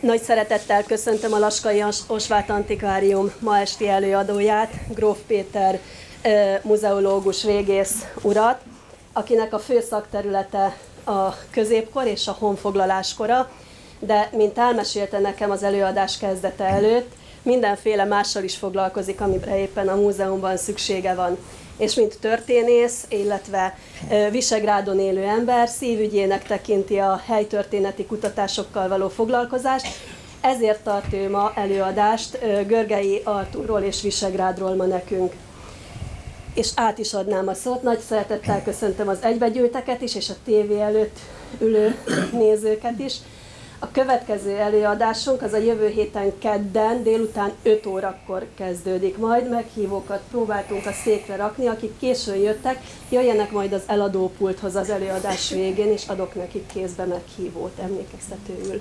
Nagy szeretettel köszöntöm a Laskai Osváth Antikvárium ma esti előadóját, Gróf Péter muzeológus régész urat, akinek a fő szakterülete a középkor és a honfoglaláskora, de mint elmesélte nekem az előadás kezdete előtt, mindenféle mással is foglalkozik, amire éppen a múzeumban szüksége van. És mint történész, illetve Visegrádon élő ember, szívügyének tekinti a helytörténeti kutatásokkal való foglalkozást, ezért tart ő ma előadást Görgei Artúrról és Visegrádról ma nekünk. És át is adnám a szót, nagy szeretettel köszöntöm az egybegyűlteket is, és a tévé előtt ülő nézőket is. A következő előadásunk az a jövő héten kedden délután 5 órakor kezdődik majd. Meghívókat próbáltunk a székre rakni, akik későn jöttek, jöjjenek majd az eladópulthoz az előadás végén, és adok nekik kézbe meghívót emlékeztetőül.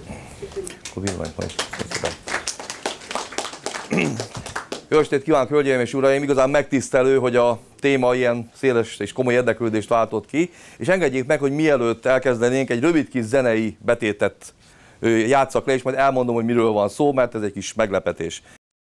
Jó estét kívánok, hölgyeim és uraim! Igazán megtisztelő, hogy a téma ilyen széles és komoly érdeklődést váltott ki, és engedjék meg, hogy mielőtt elkezdenénk, egy rövid kis zenei betétet játsszak le, és majd elmondom, hogy miről van szó, mert ez egy kis meglepetés.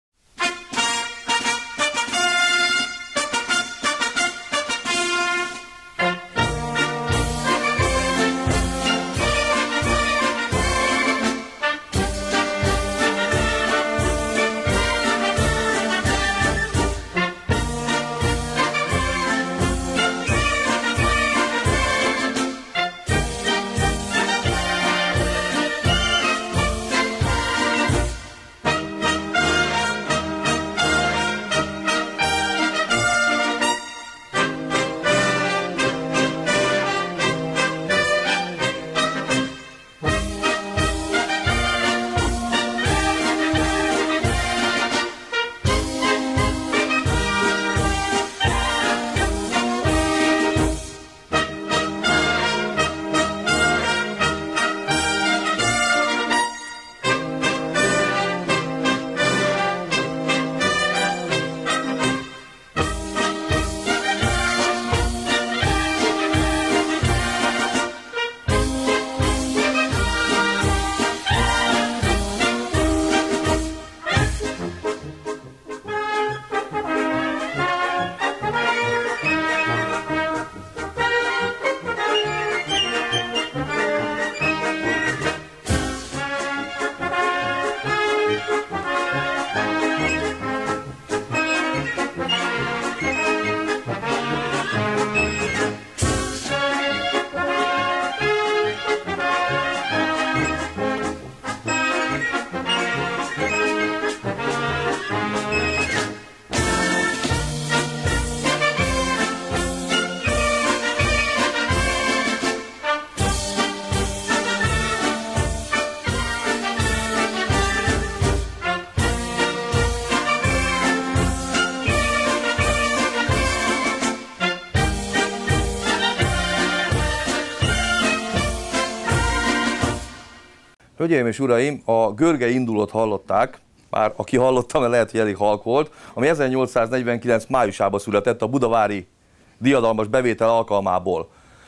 Hölgyeim és uraim, a Görgei indulót hallották, bár aki hallotta, mert lehet, hogy elég halk volt, ami 1849. májusában született a budavári diadalmas bevétel alkalmából.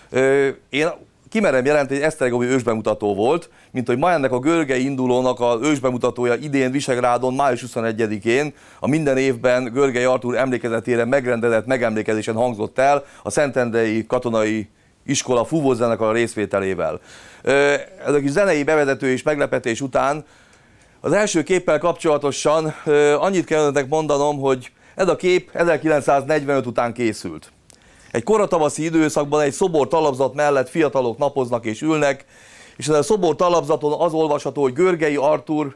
Én kimerem jelenteni, hogy esztergomi ősbemutató volt, mint hogy ma ennek a Görgei indulónak az ősbemutatója idén Visegrádon, május 21-én a minden évben Görgei Artúr emlékezetére megrendezett megemlékezésen hangzott el a Szentendrei Katonai Iskola fúvózenekar részvételével. Ez a kis zenei bevezető és meglepetés után az első képpel kapcsolatosan annyit kell önöknek mondanom, hogy ez a kép 1945 után készült. Egy koratavaszi időszakban egy szobor talapzat mellett fiatalok napoznak és ülnek, és ezen a szobor talapzaton az olvasható, hogy Görgei Artúr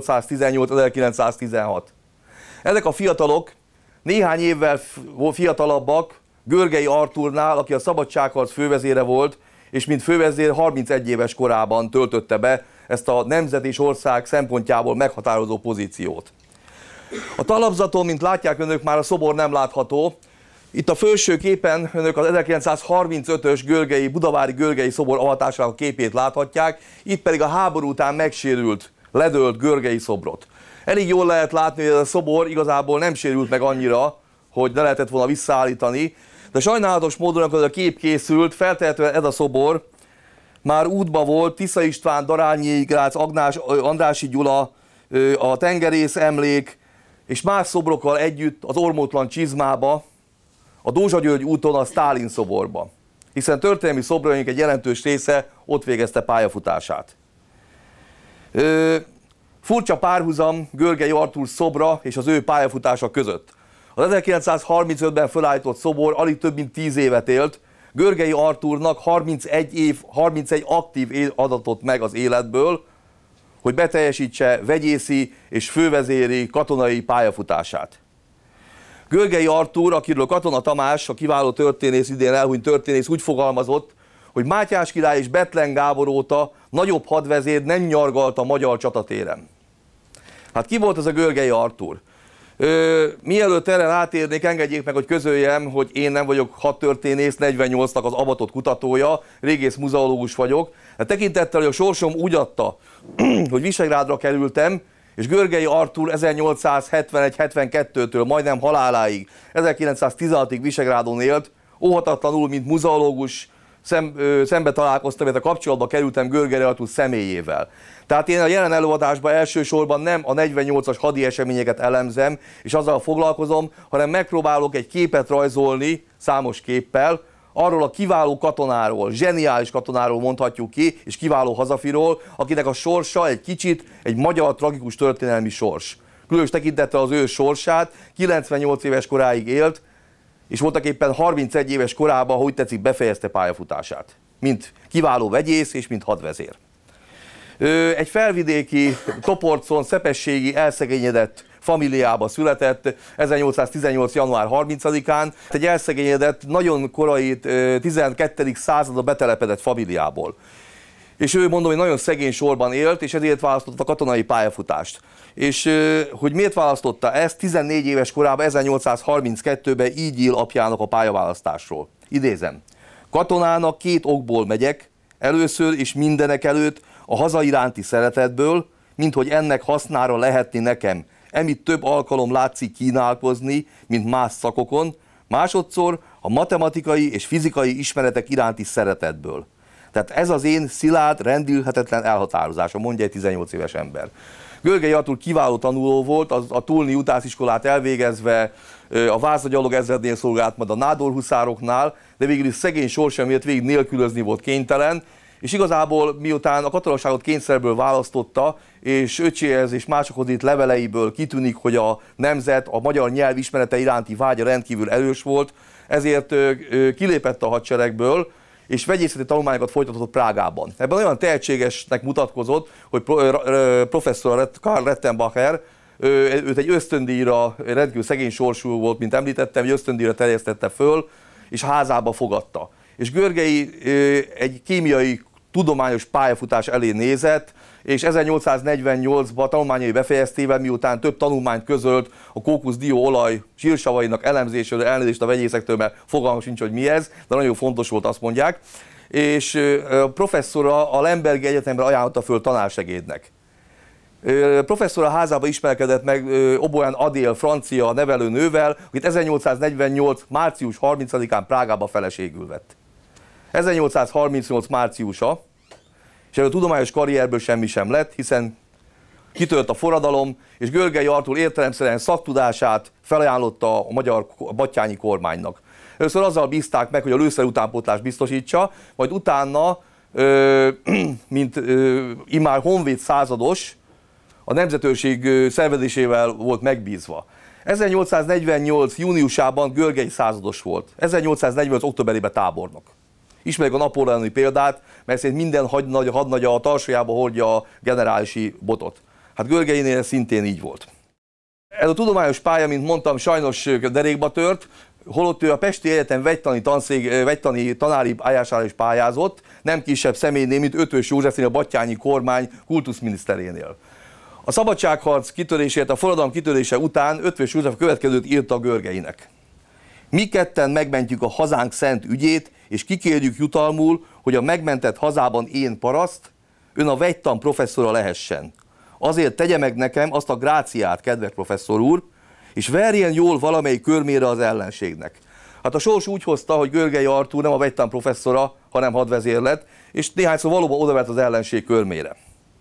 1818-1916. Ezek a fiatalok néhány évvel fiatalabbak Görgei Artúrnál, aki a szabadságharc fővezére volt, és mint fővezér 31 éves korában töltötte be ezt a nemzet és ország szempontjából meghatározó pozíciót. A talapzaton, mint látják önök, már a szobor nem látható. Itt a felső képen önök az 1935-ös budavári Görgei szobor avatásának a képét láthatják, itt pedig a háború után megsérült, ledőlt Görgei szobrot. Elég jól lehet látni, hogy ez a szobor igazából nem sérült meg annyira, hogy ne lehetett volna visszaállítani, de sajnálatos módon, amikor a kép készült, feltehetően ez a szobor már útba volt Tisza István, Darányi Grác, Andrássy Gyula, a tengerész emlék, és más szobrokkal együtt az Ormótlan Csizmába, a Dózsa György úton a Sztálin szoborba. Hiszen történelmi szobraink egy jelentős része ott végezte pályafutását. Furcsa párhuzam Görgei Artúr szobra és az ő pályafutása között. Az 1935-ben felállított szobor alig több mint 10 évet élt, Görgei Artúrnak 31 aktív év adatott meg az életből, hogy beteljesítse vegyészi és fővezéri katonai pályafutását. Görgei Artúr, akiről Katona Tamás, a kiváló történész, idén elhunyt történész úgy fogalmazott, hogy Mátyás király és Bethlen Gábor óta nagyobb hadvezér nem nyargalt a magyar csatatéren. Hát ki volt ez a Görgei Artúr? Mielőtt erre rátérnék, engedjék meg, hogy közöljem, hogy én nem vagyok hadtörténész, 48-nak az avatott kutatója, régész muzeológus vagyok. De tekintettel, hogy a sorsom úgy adta, hogy Visegrádra kerültem, és Görgei Artúr 1871-72-től majdnem haláláig, 1916-ig Visegrádon élt, óhatatlanul, mint muzeológus, szembe találkoztam, illetve kapcsolatba kerültem Görgei Artúr személyével. Tehát én a jelen előadásban elsősorban nem a 48-as hadi eseményeket elemzem, és azzal foglalkozom, hanem megpróbálok egy képet rajzolni, számos képpel, arról a kiváló katonáról, zseniális katonáról mondhatjuk ki, és kiváló hazafiról, akinek a sorsa egy kicsit egy magyar tragikus történelmi sors. Különös tekintettel az ő sorsát, 98 éves koráig élt, és voltaképpen 31 éves korában, ha úgy tetszik, befejezte pályafutását, mint kiváló vegyész és mint hadvezér. Egy felvidéki, Toporcon, szepességi, elszegényedett familiába született 1818. január 30-án, egy elszegényedett, nagyon korai 12. századba betelepedett familiából. És ő, mondom, hogy nagyon szegény sorban élt, és ezért választotta a katonai pályafutást. És hogy miért választotta ezt, 14 éves korában, 1832-ben így ír apjának a pályaválasztásról. Idézem: katonának 2 okból megyek, először és mindenek előtt a haza iránti szeretetből, mint hogy ennek hasznára lehetni nekem, emitt több alkalom látszik kínálkozni, mint más szakokon, másodszor a matematikai és fizikai ismeretek iránti szeretetből. Tehát ez az én szilárd, rendülhetetlen elhatározása, mondja egy 18 éves ember. Görgei Artúr kiváló tanuló volt, a Tulni utánziskolát elvégezve a Várzagyalog ezrednél szolgált, majd a nádorhuszároknál, de végül is szegény sorsa miatt végig nélkülözni volt kénytelen, és igazából miután a katonaságot kényszerből választotta, és öcséhez és másokhoz írt leveleiből kitűnik, hogy a nemzet, a magyar nyelv ismerete iránti vágya rendkívül erős volt, ezért kilépett a hadseregből, és vegyészeti tanulmányokat folytatott Prágában. Ebben olyan tehetségesnek mutatkozott, hogy professzor Karl Rettenbacher őt egy ösztöndíjra, rendkívül szegény sorsú volt, mint említettem, egy ösztöndíjra terjesztette föl, és házába fogadta. És Görgei egy kémiai tudományos pályafutás elé nézett, és 1848-ban tanulmányai befejeztével, miután több tanulmányt közölt a kókuszdió olaj zsírsavainak elemzéséről, elnézést a vegyészektől, mert fogalmam sincs, hogy mi ez, de nagyon fontos volt, azt mondják, és a professzora a Lembergi Egyetemre ajánlotta föl tanársegédnek. Professzora házába ismerkedett meg Oboen Adél francia nevelőnővel, akit 1848. március 30-án Prágába feleségül vett. 1838. márciusa, és ebből a tudományos karrierből semmi sem lett, hiszen kitört a forradalom, és Görgei Artúr értelemszerűen szaktudását felajánlotta a magyar battyányi kormánynak. Először azzal bízták meg, hogy a lőszer utánpótlást biztosítsa, majd utána, mint immár honvéd százados, a nemzetőrség szervezésével volt megbízva. 1848. júniusában Görgei százados volt, 1848. októberében tábornok. Ismerjük a napóleoni példát, mert szerint minden hadnagya a tarsolyába hordja a generálisi botot. Hát Görgeinél szintén így volt. Ez a tudományos pálya, mint mondtam, sajnos derékba tört, holott ő a Pesti Egyetem vegytani tanári állására is pályázott, nem kisebb személynél, mint Ötvös Józsefnél, a battyányi kormány kultuszminiszterénél. A szabadságharc kitörésért, a forradalom kitörése után Ötvös József a következőt írta Görgeinek: mi ketten megmentjük a hazánk szent ügyét, és kikérjük jutalmul, hogy a megmentett hazában én paraszt, ön a vegytan professzora lehessen. Azért tegye meg nekem azt a gráciát, kedves professzor úr, és verjen jól valamelyik körmére az ellenségnek. Hát a sors úgy hozta, hogy Görgei Artúr nem a vegytan professzora, hanem hadvezér lett, és néhányszor valóban odavert az ellenség körmére.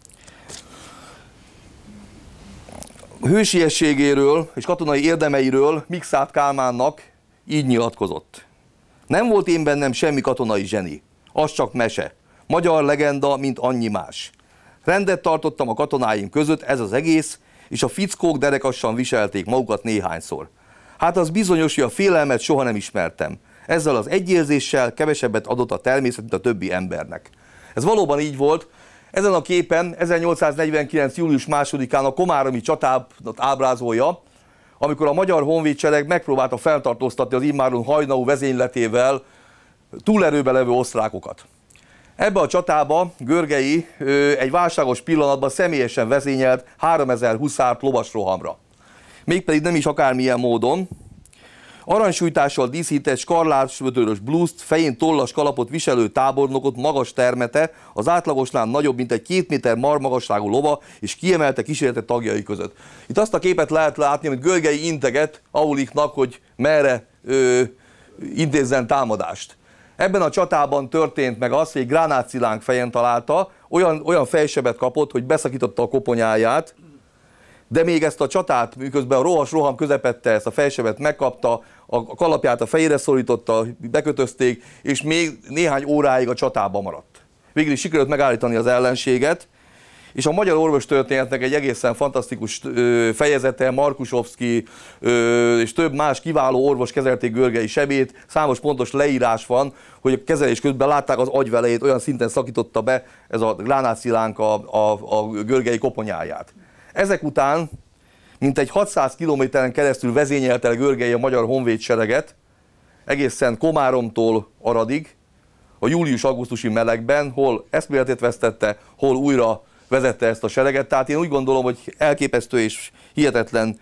Hősiességéről és katonai érdemeiről Mikszáth Kálmánnak így nyilatkozott. Nem volt én bennem semmi katonai zseni, az csak mese. Magyar legenda, mint annyi más. Rendet tartottam a katonáim között, ez az egész, és a fickók derekassan viselték magukat néhányszor. Hát az bizonyos, hogy a félelmet soha nem ismertem. Ezzel az egyérzéssel kevesebbet adott a természet, mint a többi embernek. Ez valóban így volt. Ezen a képen 1849. július 2-án a komáromi csatát ábrázolja, amikor a magyar honvédsereg megpróbálta feltartóztatni az immáron Haynau vezényletével túlerőbe levő osztrákokat. Ebbe a csatába Görgei egy válságos pillanatban személyesen vezényelt 3000 huszárt lovasrohamra. Mégpedig nem is akármilyen módon. Aranysújtással díszített skarlátsvödörös blúzt, fején tollas kalapot viselő tábornokot magas termete, az átlagosnál nagyobb, mint egy 2 méter marmagasságú lova, és kiemelte kísérlete tagjai között. Itt azt a képet lehet látni, amit Görgei integet Aulichnak, hogy merre intézzen támadást. Ebben a csatában történt meg az, hogy egy gránátszilánk fejen találta, olyan fejsebet kapott, hogy beszakította a koponyáját, de még ezt a csatát, miközben a rohas roham közepette ezt a fejsebet megkapta, a kalapját a fejére szorította, bekötözték, és még néhány óráig a csatában maradt. Végül is sikerült megállítani az ellenséget, és a magyar orvostörténetnek egy egészen fantasztikus fejezete, Markusovszky és több más kiváló orvos kezelték Görgei sebét, számos pontos leírás van, hogy a kezelés közben látták az agyvelejét, olyan szinten szakította be ez a gránátszilánk a Görgei koponyáját. Ezek után mintegy 600 kilométeren keresztül vezényelte el Görgei a magyar honvédsereget, egészen Komáromtól Aradig, a július-augusztusi melegben, hol eszméletét vesztette, hol újra vezette ezt a sereget. Tehát én úgy gondolom, hogy elképesztő és hihetetlen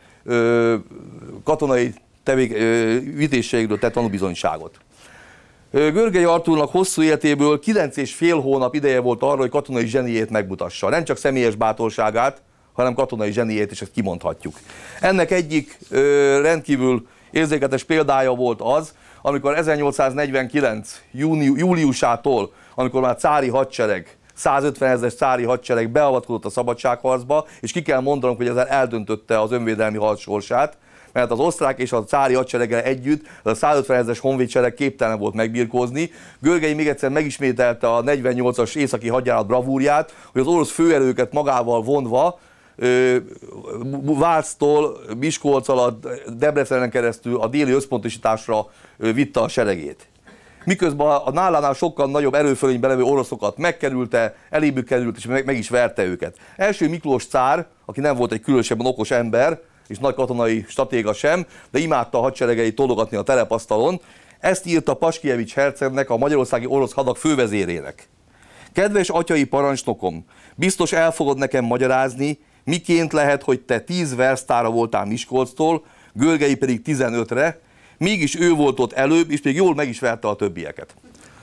katonai vitézségről tett tanúbizonyságot. Görgei Artúrnak hosszú életéből 9,5 hónap ideje volt arra, hogy katonai zseniét megmutassa. Nem csak személyes bátorságát, hanem katonai zseniét, és ezt kimondhatjuk. Ennek egyik rendkívül érzéketes példája volt az, amikor 1849. júliusától, amikor már cári hadsereg, 150 000 cári hadsereg beavatkozott a szabadságharcba, és ki kell mondanom, hogy ezzel eldöntötte az önvédelmi harc sorsát, mert az osztrák és a cári hadsereggel együtt a 150 000-es honvédsereg képtelen volt megbirkózni. Görgei még egyszer megismételte a 48-as északi hadjárat bravúrját, hogy az orosz főerőket magával vonva Váctól, Miskolc alatt, Debrecenen keresztül a déli összpontosításra vitte a seregét. Miközben a nálánál sokkal nagyobb erőfölényben levő oroszokat megkerülte, elébük került és meg is verte őket. Első Miklós cár, aki nem volt egy különösebben okos ember, és nagy katonai stratéga sem, de imádta a hadseregeit tologatni a terepasztalon, ezt írta Paskievics hercegnek, a magyarországi orosz hadak fővezérének. Kedves atyai parancsnokom, biztos el fogod nekem magyarázni, miként lehet, hogy te 10 versztára voltál Miskolctól, Görgei pedig 15-re, mégis ő volt ott előbb, és még jól meg is verte a többieket.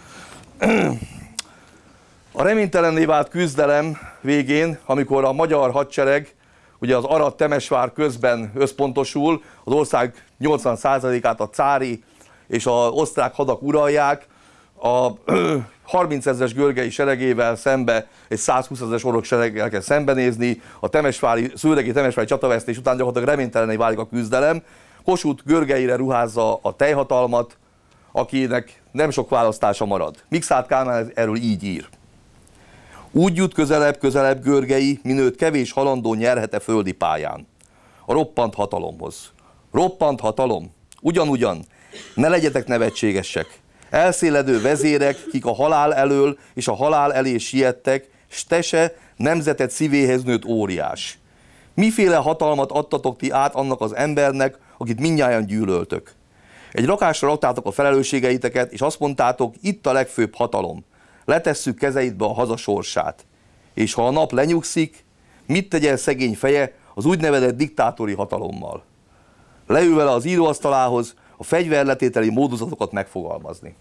A reménytelenné vált küzdelem végén, amikor a magyar hadsereg ugye az Arad-Temesvár közben összpontosul, az ország 80%-át a cári és az osztrák hadak uralják, a 30 000-es Görgei seregével szembe egy 120 000-es orosz sereggel kell szembenézni, a szőregi temesvári csatavesztés után gyakorlatilag reménytelenné válik a küzdelem. Kossuth Görgeire ruházza a teljhatalmat, akinek nem sok választása marad. Mikszáth Kálmán erről így ír. Úgy jut közelebb Görgei, minőt kevés halandó nyerhet-e földi pályán. A roppant hatalomhoz. Roppant hatalom? Ugyanúgyan. Ne legyetek nevetségesek. Elszéledő vezérek, kik a halál elől és a halál elé siettek, s te se nemzeted szívéhez nőtt óriás. Miféle hatalmat adtatok ti át annak az embernek, akit mindnyájan gyűlöltök? Egy rakásra raktátok a felelősségeiteket, és azt mondtátok, itt a legfőbb hatalom. Letesszük kezeidbe a haza sorsát. És ha a nap lenyugszik, mit tegyen szegény feje az úgynevezett diktátori hatalommal? Leül vele az íróasztalához a fegyverletételi módozatokat megfogalmazni.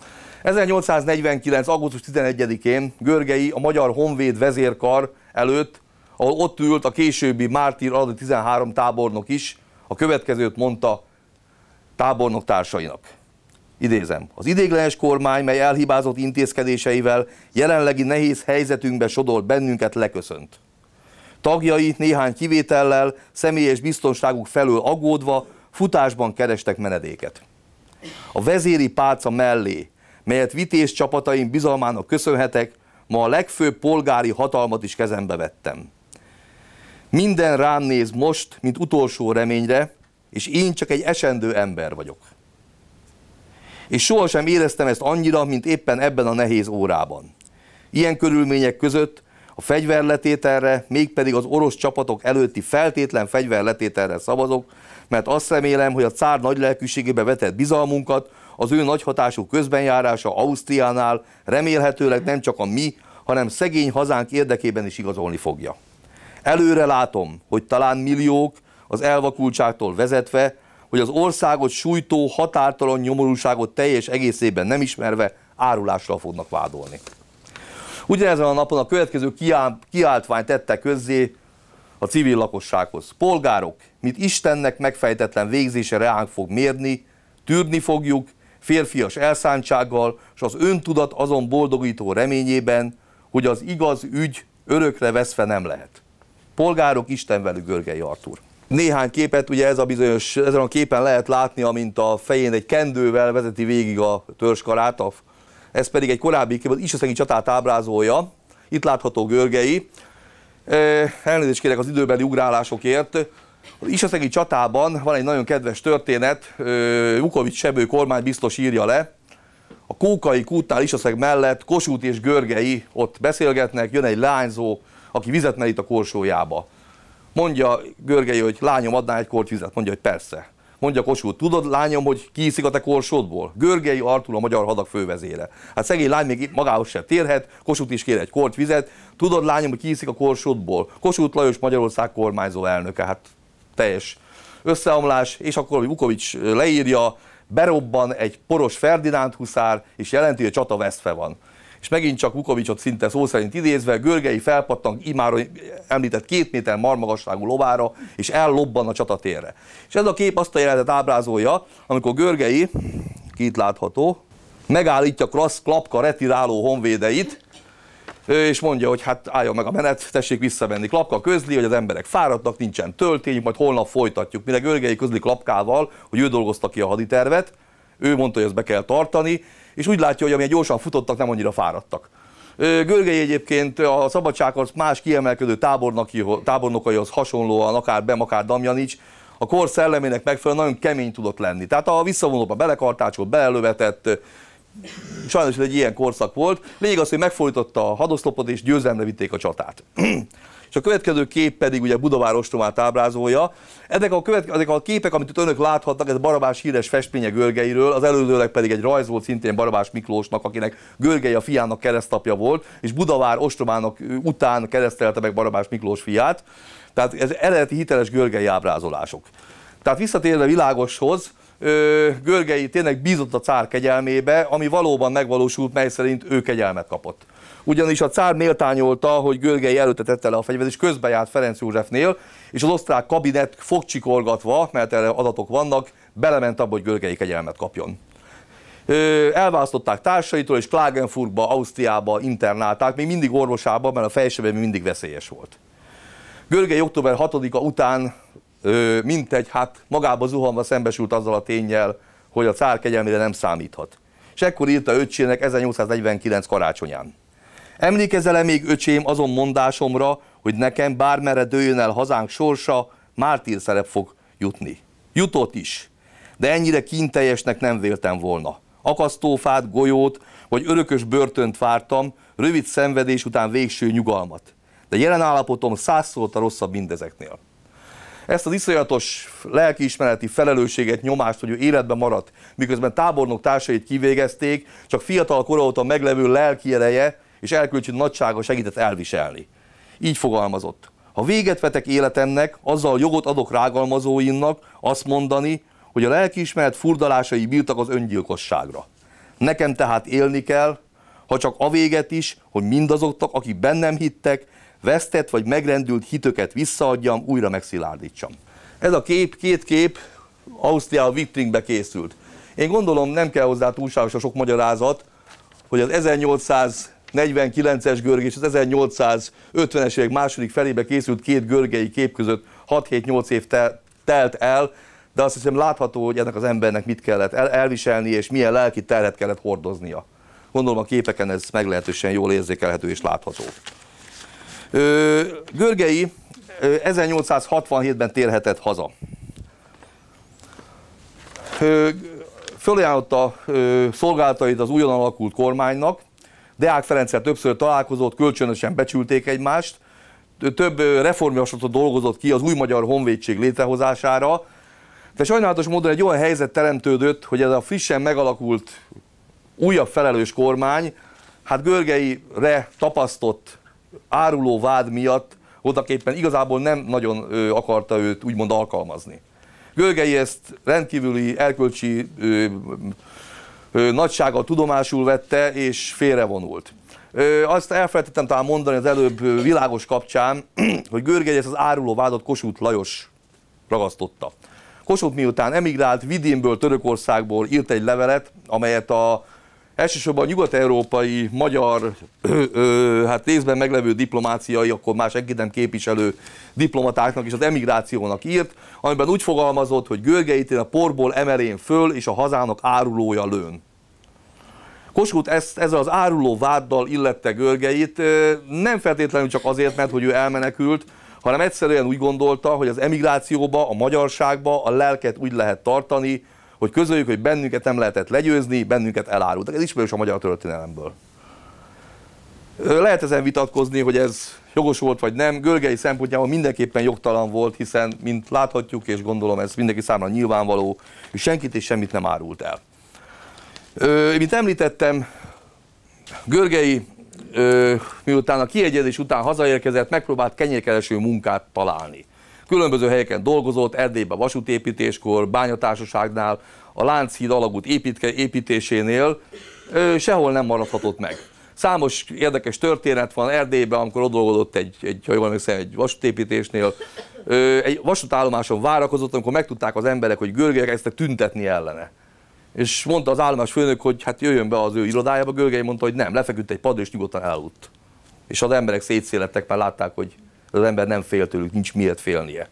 1849. augusztus 11-én Görgei a Magyar Honvéd vezérkar előtt, ahol ott ült a későbbi mártír Aradi 13 tábornok is, a következőt mondta tábornok társainak. Idézem, az ideiglenes kormány, mely elhibázott intézkedéseivel jelenlegi nehéz helyzetünkbe sodort bennünket, leköszönt. Tagjai néhány kivétellel személyes biztonságuk felől aggódva futásban kerestek menedéket. A vezéri pálca mellé, melyet vitéz csapataim bizalmának köszönhetek, ma a legfőbb polgári hatalmat is kezembe vettem. Minden rám néz most, mint utolsó reményre, és én csak egy esendő ember vagyok. És sohasem éreztem ezt annyira, mint éppen ebben a nehéz órában. Ilyen körülmények között a fegyverletételre, mégpedig az orosz csapatok előtti feltétlen fegyverletételre szavazok, mert azt remélem, hogy a cár nagylelkűségébe vetett bizalmunkat az ő nagyhatású közbenjárása Ausztriánál remélhetőleg nem csak a mi, hanem szegény hazánk érdekében is igazolni fogja. Előre látom, hogy talán milliók az elvakultságtól vezetve, hogy az országot sújtó határtalan nyomorúságot teljes egészében nem ismerve árulással fognak vádolni. Ugyanezen a napon a következő kiáltványt tette közzé a civil lakossághoz. Polgárok, mit Istennek megfejtetlen végzése reánk fog mérni, tűrni fogjuk, férfias elszántsággal, és az öntudat azon boldogító reményében, hogy az igaz ügy örökre veszve nem lehet. Polgárok, Isten velük, Görgei Artúr. Néhány képet, ugye ezen a képen lehet látni, amint a fején egy kendővel vezeti végig a törzskarát, ez pedig egy korábbi kép, az Isaszegi csatát ábrázolja, itt látható Görgei. Elnézést kérek az időbeli ugrálásokért. Az Isaszegi csatában van egy nagyon kedves történet, Vukovics Sebő kormánybiztos írja le. A Kókai kútnál Isaszeg mellett Kossuth és Görgei ott beszélgetnek, jön egy leányzó, aki vizet merít a korsójába. Mondja Görgei, hogy lányom, adnál egy kort vizet? Mondja, hogy persze. Mondja Kossuth, tudod lányom, hogy ki iszik a te korsódból? Görgei Artúr, a magyar hadak fővezére. Hát szegény lány még magához se térhet, Kossuth is kér egy kort vizet. Tudod lányom, hogy ki iszik a korsódból? Kossuth Lajos Magyarország kormányzó elnöke, hát teljes összeomlás, és akkor Vukovics leírja, berobban egy poros Ferdinánd huszár, és jelenti, hogy a csata vesztve van. És megint csak Vukovicsot szinte szó szerint idézve, Görgei felpattan imáron említett 2 méter marmagasságú lovára, és ellobban a csatatérre. És ez a kép azt a jelenetet ábrázolja, amikor Görgei, ki itt látható, megállítja Klapka retiráló honvédeit, és mondja, hogy hát álljon meg a menet, tessék visszamenni. Klapka közli, hogy az emberek fáradtak, nincsen töltény, majd holnap folytatjuk. Mire Görgei közli Klapkával, hogy ő dolgozta ki a haditervet, ő mondta, hogy ezt be kell tartani, és úgy látja, hogy amilyen gyorsan futottak, nem annyira fáradtak. Görgei egyébként a szabadságharc más kiemelkedő tábornokaihoz hasonlóan, akár Bem, akár Damjanics, a kor szellemének megfelelően nagyon kemény tudott lenni. Tehát a visszavonóba belekartácsolt, belelövetett, sajnos ez egy ilyen korszak volt. Lényeg az, hogy megfordította a hadoszlopot és győzelemre vitték a csatát. És a következő kép pedig ugye Budavár ostromát ábrázolja. Ezek a képek, amit itt önök láthatnak, ez Barabás híres festménye Görgeiről, az előzőleg pedig egy rajz volt szintén Barabás Miklósnak, akinek Görgei a fiának keresztapja volt, és Budavár ostromának után keresztelte meg Barabás Miklós fiát. Tehát ez eredeti hiteles Görgei ábrázolások. Tehát visszatérve Világoshoz, Görgei tényleg bízott a cár kegyelmébe, ami valóban megvalósult, mely szerint ő kegyelmet kapott. Ugyanis a cár méltányolta, hogy Görgei előtte tette le a fegyvert, és közben járt Ferenc Józsefnél, és az osztrák kabinet fogcsikorgatva, mert erre adatok vannak, belement abba, hogy Görgei kegyelmet kapjon. Elválasztották társaitól, és Klagenfurtba, Ausztriába internálták, még mindig orvosába, mert a fejsebben még mindig veszélyes volt. Görgei október 6-a után mintegy, hát magába zuhanva szembesült azzal a ténnyel, hogy a cár kegyelmére nem számíthat. És ekkor írta öcsének 1849 karácsonyán. Emlékezzel-e még, öcsém, azon mondásomra, hogy nekem bármerre dőljön el hazánk sorsa, mártír szerep fog jutni. Jutott is, de ennyire kínteljesnek nem véltem volna. Akasztófát, golyót vagy örökös börtönt vártam, rövid szenvedés után végső nyugalmat. De jelen állapotom 100-szor rosszabb mindezeknél. Ezt az iszonyatos lelkiismereti felelősséget, nyomást, hogy ő életben maradt, miközben tábornok társait kivégezték, csak fiatal kora óta meglevő lelki ereje és elkölcsön nagysága segített elviselni. Így fogalmazott. Ha véget vetek életemnek, azzal jogot adok rágalmazóimnak azt mondani, hogy a lelkiismeret furdalásai bírtak az öngyilkosságra. Nekem tehát élni kell, ha csak a véget is, hogy mindazoknak, akik bennem hittek, vesztett vagy megrendült hitöket visszaadjam, újra megszilárdítsam. Ez a kép, 2 kép Ausztriában Wittringbe készült. Én gondolom, nem kell hozzá túlságosan sok magyarázat, hogy az 1849-es Görgely és az 1850-es évek második felébe készült két görgei kép között 6-7-8 év telt el, de azt hiszem látható, hogy ennek az embernek mit kellett elviselni, és milyen lelki terhet kellett hordoznia. Gondolom a képeken ez meglehetősen jól érzékelhető és látható. Görgei 1867-ben térhetett haza. Fölajánlotta szolgálatait az újonnan alakult kormánynak, Deák Ferenccel többször találkozott, kölcsönösen becsülték egymást, több reformjavaslatot dolgozott ki az új magyar honvédség létrehozására, de sajnálatos módon egy olyan helyzet teremtődött, hogy ez a frissen megalakult újabb felelős kormány, hát Görgelyre tapasztott áruló vád miatt voltaképpen igazából nem nagyon akarta őt úgymond alkalmazni. Görgely ezt rendkívüli erkölcsi nagysággal tudomásul vette és félrevonult. Azt elfelejtettem talán mondani az előbb világos kapcsán, hogy Görgely ezt az áruló vádat Kossuth Lajos ragasztotta. Kossuth miután emigrált Vidinből, Törökországból írt egy levelet, amelyet elsősorban a nyugat-európai magyar hát részben meglevő diplomáciai, akkor már senki nem képviselő diplomatáknak és az emigrációnak írt, amiben úgy fogalmazott, hogy Görgelyt én a porból emelén föl, és a hazának árulója lőn. Kossuth ezzel az áruló váddal illette Görgelyt, nem feltétlenül csak azért, mert hogy ő elmenekült, hanem egyszerűen úgy gondolta, hogy az emigrációba, a magyarságba a lelket úgy lehet tartani, hogy közöljük, hogy bennünket nem lehetett legyőzni, bennünket elárultak. Ez ismerős a magyar történelemből. Lehet ezen vitatkozni, hogy ez jogos volt vagy nem. Görgely szempontjából mindenképpen jogtalan volt, hiszen, mint láthatjuk, és gondolom ez mindenki számára nyilvánvaló, hogy senkit és semmit nem árult el. Mint említettem, Görgely miután a kiegyezés után hazaérkezett, megpróbált kenyérkereső munkát találni. Különböző helyeken dolgozott, Erdélyben vasútépítéskor, bányatársaságnál, a Lánchíd alagút építésénél, sehol nem maradhatott meg. Számos érdekes történet van Erdélyben, amikor ott dolgozott egy vasútépítésnél, egy vasútállomáson várakozott, amikor megtudták az emberek, hogy Görgely kezdtek tüntetni ellene. És mondta az állomás főnök, hogy hát jöjjön be az ő irodájába, Görgely mondta, hogy nem, lefeküdt egy padra és nyugodtan elaludt. És az emberek szétszélettek, mert látták, hogy az ember nem fél tőlük, nincs miért félnie.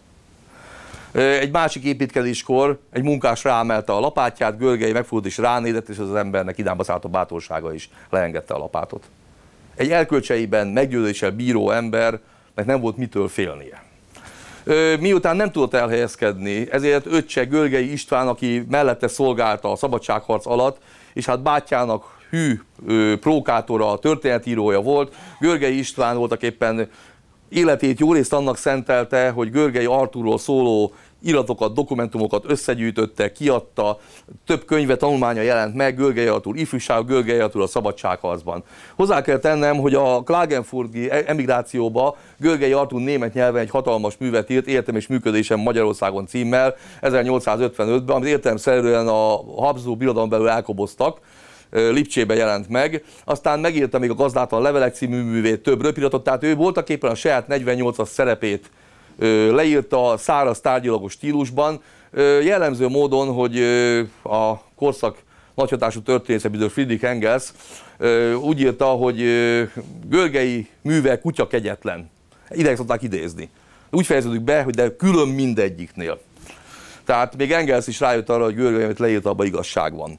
Egy másik építkezéskor egy munkás ráemelte a lapátját, Görgely megfordult és ránézett, és az embernek idába szállt a bátorsága is, leengedte a lapátot. Egy erkölcseiben meggyőzéssel bíró embernek nem volt mitől félnie. Miután nem tudott elhelyezkedni, ezért öccse Görgei István, aki mellette szolgálta a szabadságharc alatt, és hát bátyjának hű prókátora, történetírója volt. Görgei István voltaképpen életét jórészt annak szentelte, hogy Görgei Artúrról szóló iratokat, dokumentumokat összegyűjtötte, kiadta, több könyve, tanulmánya jelent meg, Görgei Artúr ifjúság, Görgei Artúr a szabadságharcban. Hozzá kell tennem, hogy a klagenfurti emigrációba Görgei Artúr német nyelven egy hatalmas művet írt, Életem és működésem Magyarországon címmel 1855-ben, amit értelemszerűen a Habsburg birodalom belül elkoboztak, Lipcsébe jelent meg, aztán megírta még a Gazdátlan levelek című művét, több röpiratot, tehát ő voltaképpen a saját 48-as szerepét leírta száraz tárgyilagos stílusban, jellemző módon, hogy a korszak nagyhatású történésze, bizony Friedrich Engels úgy írta, hogy Görgei műve kutya kegyetlen. Ideig szokták idézni. Úgy fejeződik be, hogy de külön mindegyiknél. Tehát még Engels is rájött arra, hogy Görgei, amit leírta, abban igazság van.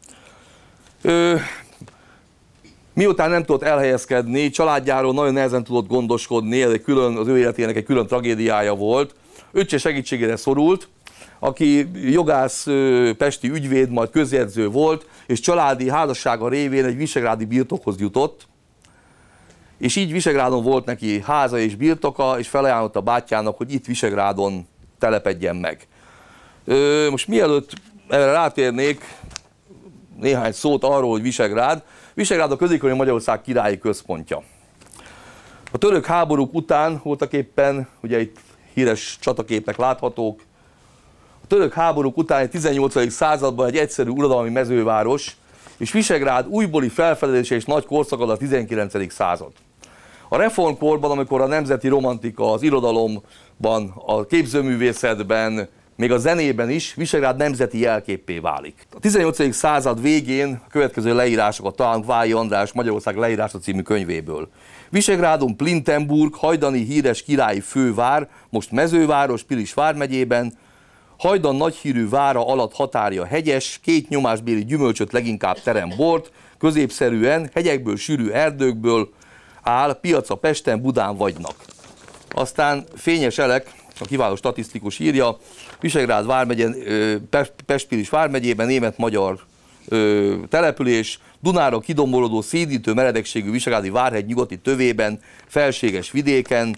Miután nem tudott elhelyezkedni, családjáról nagyon nehezen tudott gondoskodni, ez az ő életének egy külön tragédiája volt. Öccse segítségére szorult, aki jogász, pesti ügyvéd, majd közjegyző volt, és családi házassága révén egy visegrádi birtokhoz jutott, és így Visegrádon volt neki háza és birtoka, és felajánlotta bátyjának, hogy itt Visegrádon telepedjen meg. Most mielőtt erre rátérnék, néhány szót arról, hogy Visegrád. Visegrád a középkori Magyarország királyi központja. A török háborúk után voltaképpen, ugye itt híres csataképek láthatók, a török háborúk után egy 18. században egy egyszerű uradalmi mezőváros, és Visegrád újbóli felfedezése és nagy korszak a 19. század. A reformkorban, amikor a nemzeti romantika az irodalomban, a képzőművészetben még a zenében is Visegrád nemzeti jelképpé válik. A 18. század végén a következő leírásokat találunk Vályi András Magyarország leírása című könyvéből. Visegrádon Plintenburg, hajdani híres királyi fővár, most mezőváros Pilis vármegyében, Hajdan nagyhírű vára alatt határja hegyes, két nyomásbéli gyümölcsöt leginkább terem bort, középszerűen, hegyekből, sűrű erdőkből áll, piaca Pesten, Budán vagynak. Aztán Fényes Elek, a kiváló statisztikus írja, Visegrád vármegyen, Pest-Pilis vármegyében német-magyar település, Dunára kidomborodó szédítő meredekségű visegrádi várhegy nyugati tövében, felséges vidéken,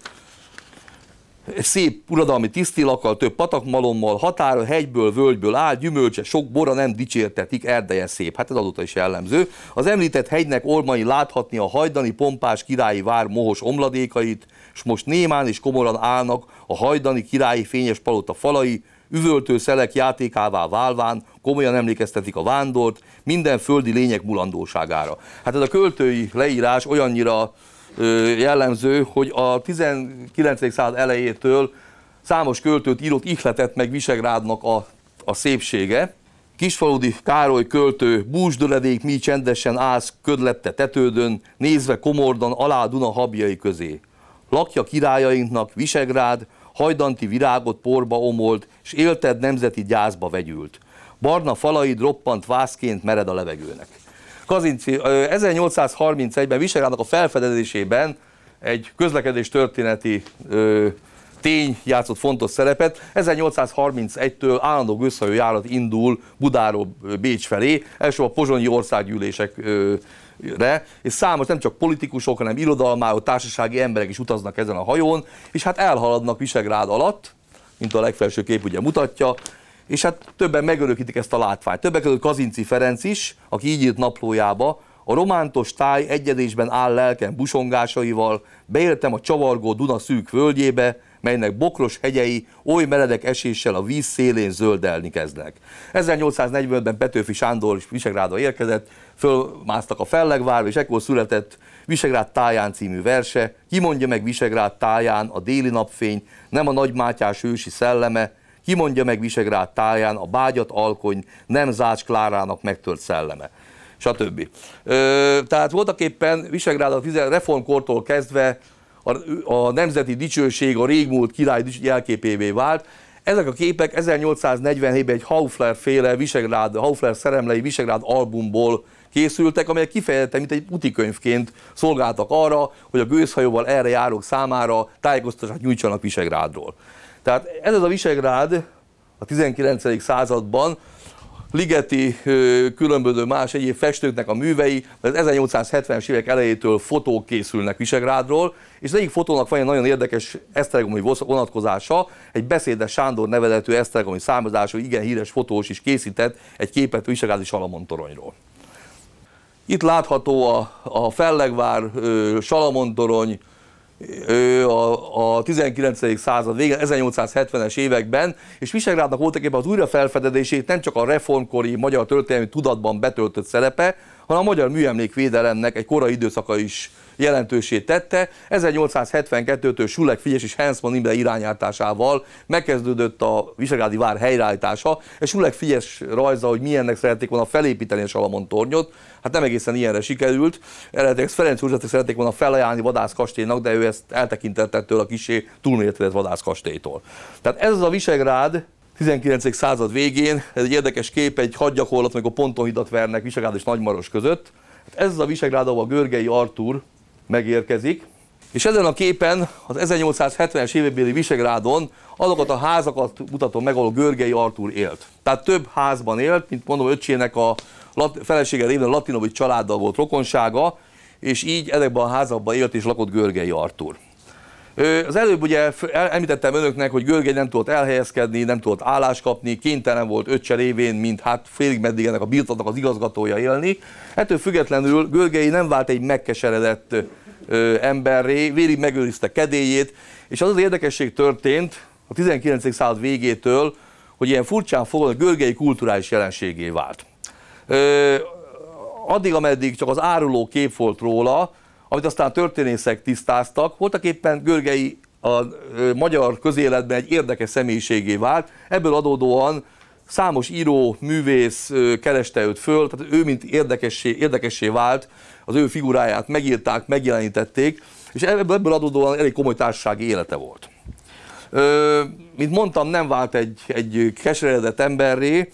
szép uradalmi tisztilakkal, több patakmalommal, határa hegyből, völgyből áll, gyümölcse, sok bora nem dicsértetik, erdeje szép. Hát ez azóta is jellemző. Az említett hegynek ormain láthatni a hajdani pompás királyi vár mohos omladékait, és most némán és komoran állnak a hajdani királyi fényes palota falai, üvöltő szelek játékává válván, komolyan emlékeztetik a vándort, minden földi lények mulandóságára. Hát ez a költői leírás olyannyira jellemző, hogy a 19. század elejétől számos költőt írott ihletett meg Visegrádnak a szépsége. Kisfaludi Károly költő, búzsdöredék, mi csendesen állsz ködlette tetődön, nézve komordan alá Duna habjai közé. Lakja királyainknak Visegrád, hajdanti virágot porba omolt, és élted nemzeti gyászba vegyült. Barna falaid roppant vászként mered a levegőnek. Kazinczy 1831-ben Visegrádnak a felfedezésében egy közlekedés történeti tény játszott fontos szerepet. 1831-től állandó gőzhajójárat indul Budáról Bécs felé, elsősorban a pozsonyi országgyűlésekre, és számos nem csak politikusok, hanem irodalmárok, társasági emberek is utaznak ezen a hajón, és hát elhaladnak Visegrád alatt, mint a legfelső kép ugye mutatja, és hát többen megörökítik ezt a látványt. Többek között Kazinczy Ferenc is, aki így írt naplójába, a romántos táj egyedésben áll lelkem busongásaival, beéltem a csavargó Duna szűk völgyébe, melynek bokros hegyei oly meredek eséssel a víz szélén zöldelni kezdnek. 1845-ben Petőfi Sándor is Visegrádra érkezett, fölmásztak a fellegvárba, és ekkor született Visegrád táján című verse, kimondja meg Visegrád táján a déli napfény, nem a Nagy Mátyás ősi szelleme, kimondja meg Visegrád táján a bágyat alkony, nem Zács Klárának megtört szelleme, stb. Tehát voltaképpen Visegrád a reformkortól kezdve a nemzeti dicsőség, a régmúlt király jelképévé vált. Ezek a képek 1847-ben egy Haufler-féle Haufler szeremlei Visegrád albumból készültek, amelyek kifejezetten, mint egy utikönyvként szolgáltak arra, hogy a gőzhajóval erre járók számára tájékoztatást nyújtsanak Visegrádról. Tehát ez az a Visegrád a 19. században, Ligeti, különböző más egyéb festőknek a művei, az 1870-es évek elejétől fotók készülnek Visegrádról, és az egyik fotónak van egy nagyon érdekes esztergomi vonatkozása, egy Beszédes Sándor nevezetű esztergomi származású, igen híres fotós is készített egy képet Visegrádi Salamon toronyról. Itt látható a fellegvár, Salamon torony, a 19. század végén, 1870-es években, és Visegrádnak voltaképpen az újrafelfedezését nem csak a reformkori magyar történelmi tudatban betöltött szerepe, hanem a magyar műemlékvédelemnek egy korai időszaka is jelentőssé tette. 1872-től Sulek Frigyes és Hensman Imre irányításával megkezdődött a visegrádi vár helyreállítása. És Sulek Frigyes rajza, hogy milyennek szerették volna felépíteni a Salamon tornyot, hát nem egészen ilyenre sikerült. Eredetileg Ferenc úr szerették volna felajánlni vadászkastélynak, de ő ezt eltekintett ettől a kissé túlmértékelt vadászkastélytól. Tehát ez az a Visegrád 19. század végén, ez egy érdekes kép, egy hadgyakorlat, amikor pontonhidat vernek Visegrád és Nagymaros között. Ez az a Visegrád, ahol a Görgei Artúr megérkezik, és ezen a képen az 1870-es évekbeli Visegrádon azokat a házakat mutatom meg, ahol Görgei Artúr élt. Tehát több házban élt, mint mondom, öccsének a felesége révén Latinovics családdal volt rokonsága, és így ezekben a házakban élt és lakott Görgei Artúr. Az előbb ugye említettem önöknek, hogy Görgei nem tudott elhelyezkedni, nem tudott állást kapni, kénytelen volt öccse révén, mint hát félig meddig ennek a birtoknak az igazgatója élni. Ettől függetlenül Görgei nem vált egy megkeseredett emberré, vérig megőrizte kedélyét, és az érdekesség történt a 19. század végétől, hogy ilyen furcsán fogva Görgei kulturális jelenségé vált. Addig, ameddig csak az áruló kép volt róla, amit aztán történészek tisztáztak, voltaképpen Görgei a magyar közéletben egy érdekes személyiségé vált, ebből adódóan számos író, művész kereste őt föl, tehát ő mint érdekessé vált, az ő figuráját megírták, megjelenítették, és ebből adódóan elég komoly társasági élete volt. Mint mondtam, nem vált egy keseredett emberré.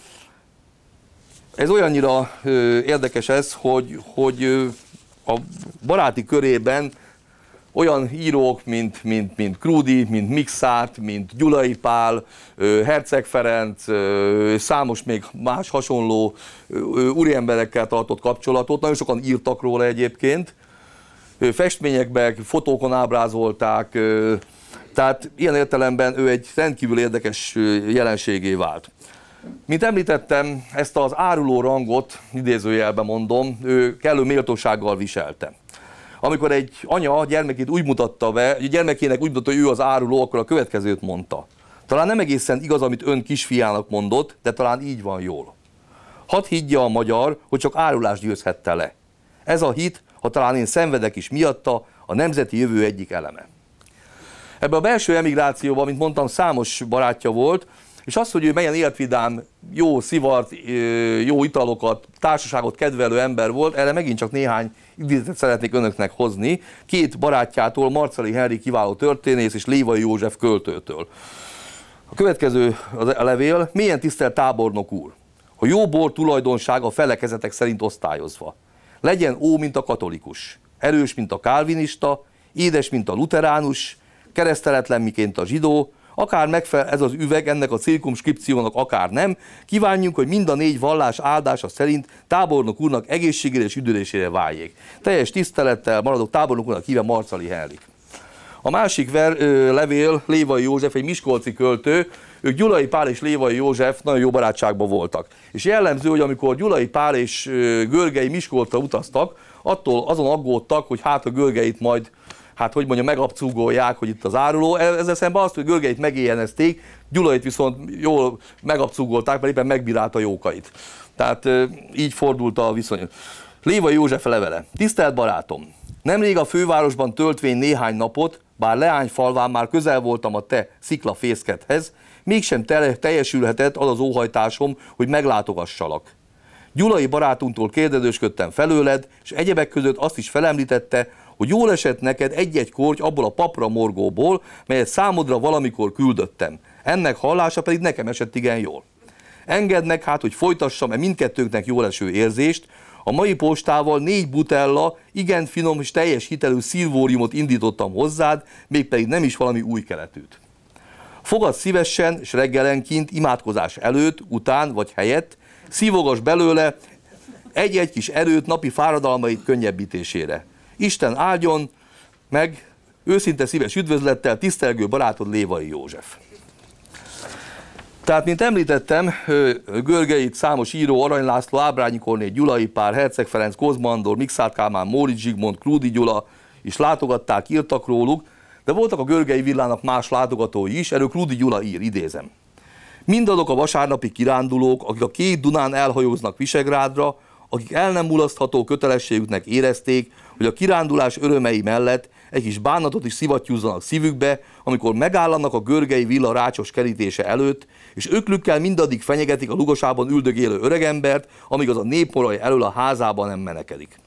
Ez olyannyira érdekes ez, hogy a baráti körében olyan írók, mint Krúdy, mint Mikszáth, mint Gyulai Pál, Herceg Ferenc, számos még más hasonló úriemberekkel tartott kapcsolatot, nagyon sokan írtak róla egyébként, festményekben, fotókon ábrázolták, tehát ilyen értelemben ő egy rendkívül érdekes jelenségé vált. Mint említettem, ezt az áruló rangot, idézőjelben mondom, ő kellő méltósággal viselte. Amikor egy anya gyermekét úgy mutatta be, gyermekének úgy mutatta, hogy ő az áruló, akkor a következőt mondta. Talán nem egészen igaz, amit ön kisfiának mondott, de talán így van jól. Hadd higgye a magyar, hogy csak árulást győzhette le. Ez a hit, ha talán én szenvedek is miatta, a nemzeti jövő egyik eleme. Ebben a belső emigrációban, mint mondtam, számos barátja volt, és az, hogy ő melyen életvidám, jó szivart, jó italokat, társaságot kedvelő ember volt, erre megint csak néhány idézetet szeretnék önöknek hozni. Két barátjától, Marcali Henrik kiváló történész és Lévai József költőtől. A következő a levél: mélyen tisztelt tábornok úr, a jó bor tulajdonsága a felekezetek szerint osztályozva. Legyen ó, mint a katolikus, erős, mint a kálvinista, édes, mint a luteránus, kereszteletlen, miként a zsidó, akár megfelel ez az üveg ennek a cirkumskripciónak, akár nem, kívánjunk, hogy mind a négy vallás áldása szerint tábornok úrnak egészségére és üdülésére váljék. Teljes tisztelettel maradok tábornok úrnak híve Marcali Henrik. A másik levél Lévai József, egy miskolci költő, ők Gyulai Pál és Lévai József nagyon jó barátságban voltak. És jellemző, hogy amikor Gyulai Pál és Görgei Miskolcra utaztak, azon aggódtak, hogy hát a Görgeit majd megabcúgolják, hogy itt az áruló. Ezzel szemben azt, hogy Görgeit megéjjenezték, Gyulait viszont jól megabcúgolták, mert éppen megbírálta jókait. Tehát így fordult a viszony. Lévai József levele. Tisztelt barátom! Nemrég a fővárosban töltvén néhány napot, bár Leányfalván már közel voltam a te sziklafészkedhez, mégsem teljesülhetett az az óhajtásom, hogy meglátogassalak. Gyulai barátunktól kérdezősködtem felőled, és egyebek között azt is felemlítette, hogy jól esett neked egy-egy korty abból a papra morgóból, melyet számodra valamikor küldöttem. Ennek hallása pedig nekem esett igen jól. Engedd meg hát, hogy folytassam mindkettőnknek jól eső érzést. A mai postával 4 butella, igen finom és teljes hitelű szilvóriumot indítottam hozzád, mégpedig nem is valami új keletűt. Fogad szívesen, s reggelenként, imádkozás előtt, után vagy helyett, szívogass belőle egy-egy kis erőt napi fáradalmaid könnyebbítésére. Isten áldjon meg, őszinte szíves üdvözlettel, tisztelgő barátod Lévai József. Tehát, mint említettem, Görgeit számos író, Arany László, Ábrányi Kornél, Gyulai Pál, Herceg Ferenc, Kozma Andor, Mikszáth Kálmán, Móricz Zsigmond, Krúdy Gyula is látogatták, írtak róluk, de voltak a Görgei villának más látogatói is, erről Krúdy Gyula ír, idézem. Mindazok a vasárnapi kirándulók, akik a két Dunán elhajóznak Visegrádra, akik el nem mulasztható kötelességüknek érezték, hogy a kirándulás örömei mellett egy kis bánatot is szivattyúzzanak szívükbe, amikor megállanak a Görgei villa rácsos kerítése előtt, és öklükkel mindaddig fenyegetik a lugosában üldögélő öregembert, amíg az a népmoraj elől a házában nem menekedik.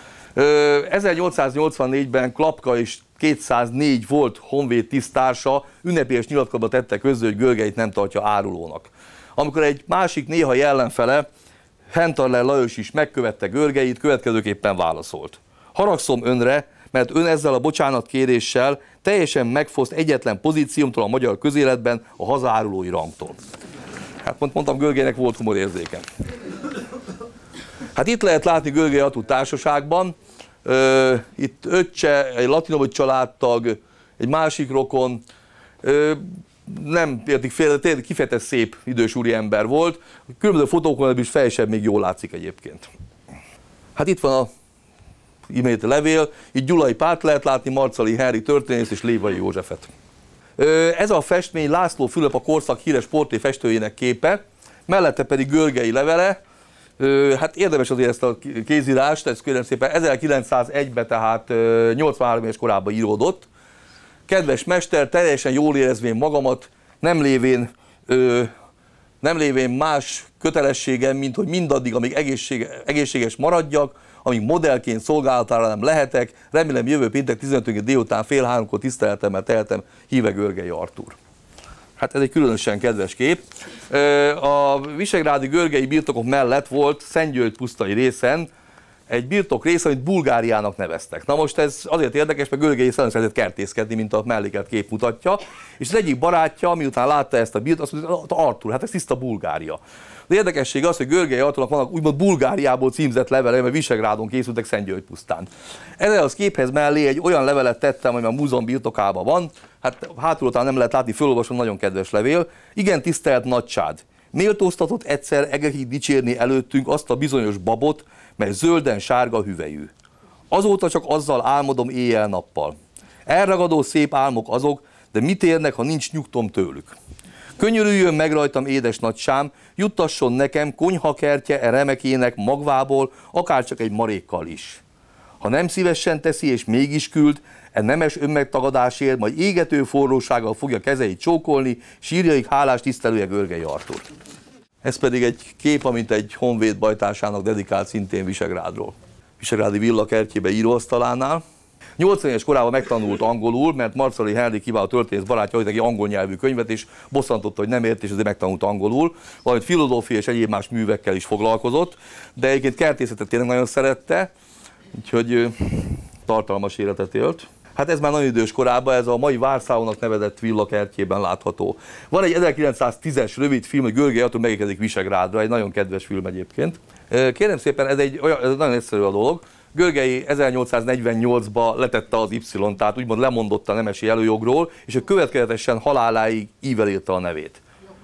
1884-ben Klapka és 204 volt honvéd tiszttársa ünnepélyes nyilatkozatba tette közzé, hogy Görgeit nem tartja árulónak. Amikor egy másik néhai ellenfele, Hentarler Lajos is megkövette Görgeit, következőképpen válaszolt. Haragszom önre, mert ön ezzel a bocsánatkéréssel teljesen megfoszt egyetlen pozíciómtól a magyar közéletben, a hazaárulói rangtól. Hát mondtam, Görgeinek volt humorérzéke. Hát itt lehet látni Görgei Attu társaságban, itt öccse, egy Latinovics családtag, egy másik rokon, nem értik félre, kifejezetten szép idős úriember volt, különböző fotókon is fejsebb még jól látszik egyébként. Hát itt van a imént levél, itt Gyulai Pált lehet látni, Marcali Henrik történész és Lévai Józsefet. Ez a festmény László Fülöp, a korszak híres portréfestőjének képe, mellette pedig Görgei levele. Hát érdemes azért ezt a kézírást, ez kérem szépen 1901-ben, tehát 83 éves korában íródott. kedves mester, teljesen jól érezvén magamat, nem lévén más kötelességem, mint hogy mindaddig, amíg egészséges maradjak, amíg modellként szolgálatára nem lehetek, remélem jövő péntek 15 délután fél 3-kor tiszteletemmel tehetem, híve Görgei Artúr. Hát ez egy különösen kedves kép. A visegrádi görgei birtokok mellett volt Szentgyörgy pusztai részen egy birtok rész, amit Bulgáriának neveztek. Na most ez azért érdekes, mert Görgei szeretett kertészkedni, mint a mellékelt kép mutatja, és az egyik barátja, miután látta ezt a birtot, azt mondta, Artúr, hát ez tiszta Bulgária. De érdekesség az, hogy Görgei Artúrnak vannak úgymond Bulgáriából címzett levelei, mert Visegrádon készültek Szentgyörgy pusztán. Ezzel az képhez mellé egy olyan levelet tettem, ami a múzeum birtokában van, hát hátulról nem lehet látni, fölolvasom, nagyon kedves levél. Igen, tisztelt nagysád, méltóztatott egyszer egekig dicsérni előttünk azt a bizonyos babot, mely zölden sárga hüvelyű. Azóta csak azzal álmodom éjjel-nappal. Elragadó szép álmok azok, de mit érnek, ha nincs nyugtom tőlük? Könyörüljön meg rajtam, édes nagysám, juttasson nekem konyhakertje remekének magvából, akárcsak egy marékkal is. Ha nem szívesen teszi és mégis küld, nemes önmegtagadásért, majd égető forrósággal fogja kezeit csókolni, sírjaik hálás tisztelője Görgei Artúr. Ez pedig egy kép, amit egy honvéd bajtársának dedikált szintén Visegrádról. Visegrádi villa kertjébe íróasztalánál. 80 éves korában megtanult angolul, mert Marcali Henrik kiváló történész barátja adott neki angol nyelvű könyvet, és bosszantotta, hogy nem ért, és ezért megtanult angolul. Valamint filozófia és egyéb más művekkel is foglalkozott, de egyébként kertészetet tényleg nagyon szerette, úgyhogy tartalmas életet élt. Hát ez már nagyon idős korában, ez a mai Várszáónak nevezett villa kertjében látható. Van egy 1910-es rövid film, hogy Görgei Artúr megérkezik Visegrádra, egy nagyon kedves film egyébként. Kérem szépen, ez nagyon egyszerű a dolog. Görgei 1848-ban letette az Y, tehát úgymond lemondott a nemesi előjogról, és ő következetesen haláláig ível írta a nevét.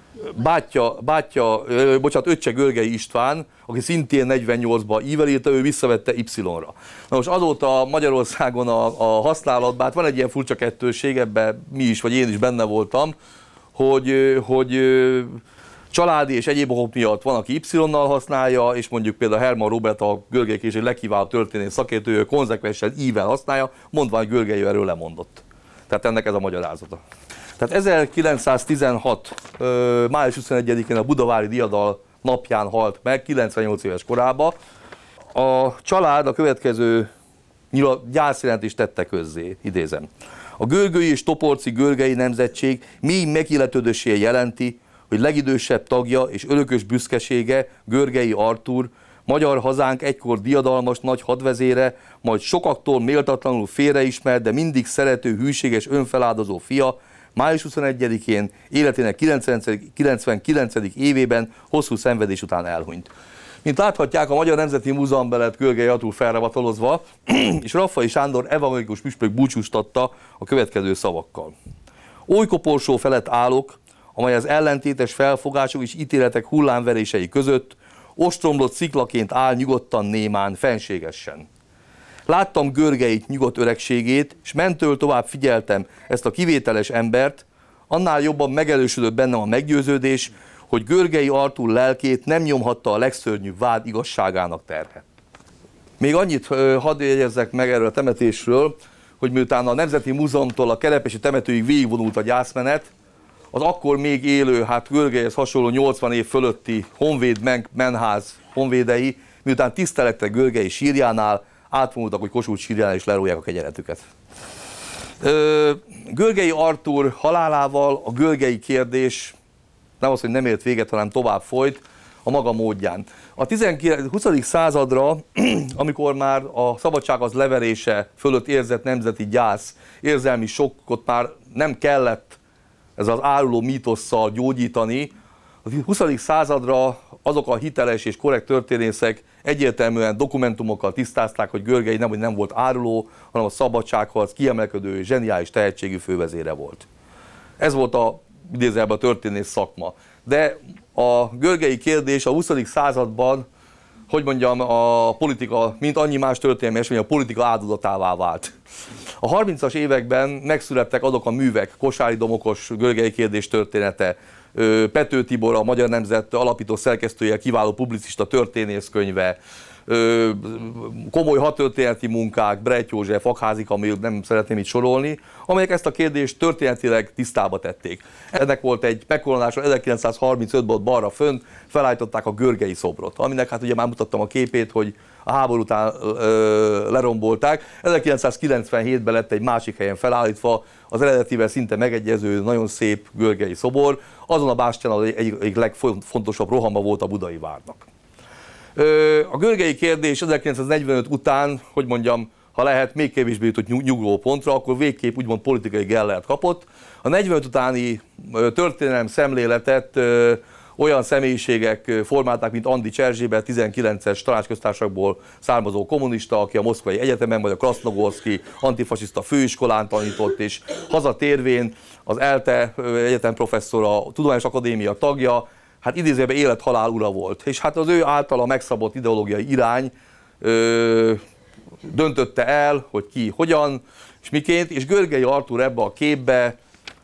Öccse Görgei István, aki szintén 48-ban ível írta, ő visszavette Y-ra. Na most azóta Magyarországon a használatban, hát van egy ilyen furcsa kettőség, ebben mi is, vagy én is benne voltam, hogy családi és egyéb okok miatt van, aki Y-nal használja, és mondjuk például Hermann Robert, a Görgei késő legkiválóbb történész szakértője, konzekvensen ível használja, mondván, hogy Görgei erről lemondott. Tehát ennek ez a magyarázata. Tehát 1916. május 21-én a budavári diadal napján halt meg, 98 éves korában. A család a következő gyászjelentést tette közzé, idézem. A görgői és toporci görgei nemzetség mély megilletődössége jelenti, hogy legidősebb tagja és örökös büszkesége Görgei Artúr, magyar hazánk egykor diadalmas nagy hadvezére, majd sokaktól méltatlanul félreismert, de mindig szerető, hűséges, önfeláldozó fia, május 21-én életének 99. évében hosszú szenvedés után elhunyt. Mint láthatják, a Magyar Nemzeti Múzeumban lett Görgei Artúr felravatolozva, és Raffai Sándor evangélikus püspök búcsúztatta a következő szavakkal. Oly koporsó felett állok, amely az ellentétes felfogások és ítéletek hullámverései között ostromlott sziklaként áll nyugodtan, némán, fenségesen. Láttam Görgeit nyugodt öregségét, és mentől tovább figyeltem ezt a kivételes embert, annál jobban megerősödött bennem a meggyőződés, hogy Görgei Artúr lelkét nem nyomhatta a legszörnyűbb vád igazságának terhe. Még annyit hadd jegyezzek meg erről a temetésről, hogy miután a Nemzeti Múzeumtól a Kerepesi temetőig végigvonult a gyászmenet, az akkor még élő, hát Görgeihez hasonló 80 év fölötti honvéd menház honvédei, miután tisztelettek Görgei sírjánál, átvonultak, hogy Kossuth sírjánál is lerólják a kegyeletüket. Görgei Artúr halálával a görgei kérdés nem az, hogy nem ért véget, hanem tovább folyt a maga módján. A 20. századra, amikor már a szabadság az leverése fölött érzett nemzeti gyász, érzelmi sokkot már nem kellett ez az áruló mítosszal gyógyítani, a 20. századra azok a hiteles és korrekt történészek egyértelműen dokumentumokkal tisztázták, hogy Görgei nem volt áruló, hanem a szabadságharc kiemelkedő, zseniális tehetségű fővezére volt. Ez volt idézőjelben a történész szakma. De a görgei kérdés a 20. században, hogy mondjam, a politika, mint annyi más történelmi esemény, a politika áldozatává vált. A 30-as években megszülettek azok a művek, Kossuth Domokos görgei kérdés története, Pető Tibor, a Magyar Nemzet alapító szerkesztője, kiváló publicista történészkönyve, komoly hadtörténeti munkák, Brejt József, Aggházy Kamil, nem szeretném itt sorolni, amelyek ezt a kérdést történetileg tisztába tették. Ennek volt egy megkoronása 1935-ben balra fönt, felállították a görgei szobrot, aminek hát ugye már mutattam a képét, hogy a háború után lerombolták. 1997-ben lett egy másik helyen felállítva, az eredetivel szinte megegyező, nagyon szép görgei szobor. Azon a bástyán egyik legfontosabb rohama volt a budai várnak. A görgei kérdés 1945 után, hogy mondjam, ha lehet, még kevésbé jutott nyugvó pontra, akkor végképp úgymond politikai gellert kapott. A 45 utáni történelem szemléletet olyan személyiségek formálták, mint Andics Erzsébet, 19-es tanácsköztársaságból származó kommunista, aki a Moszkvai Egyetemen, vagy a Krasznogorszki antifasiszta főiskolán tanított, és hazatérvén az ELTE egyetem professzora, a Tudományos Akadémia tagja, hát idézőben élet-halál ura volt. És hát az ő általa megszabott ideológiai irány döntötte el, hogy ki, hogyan, és miként, és Görgei Artúr ebbe a képbe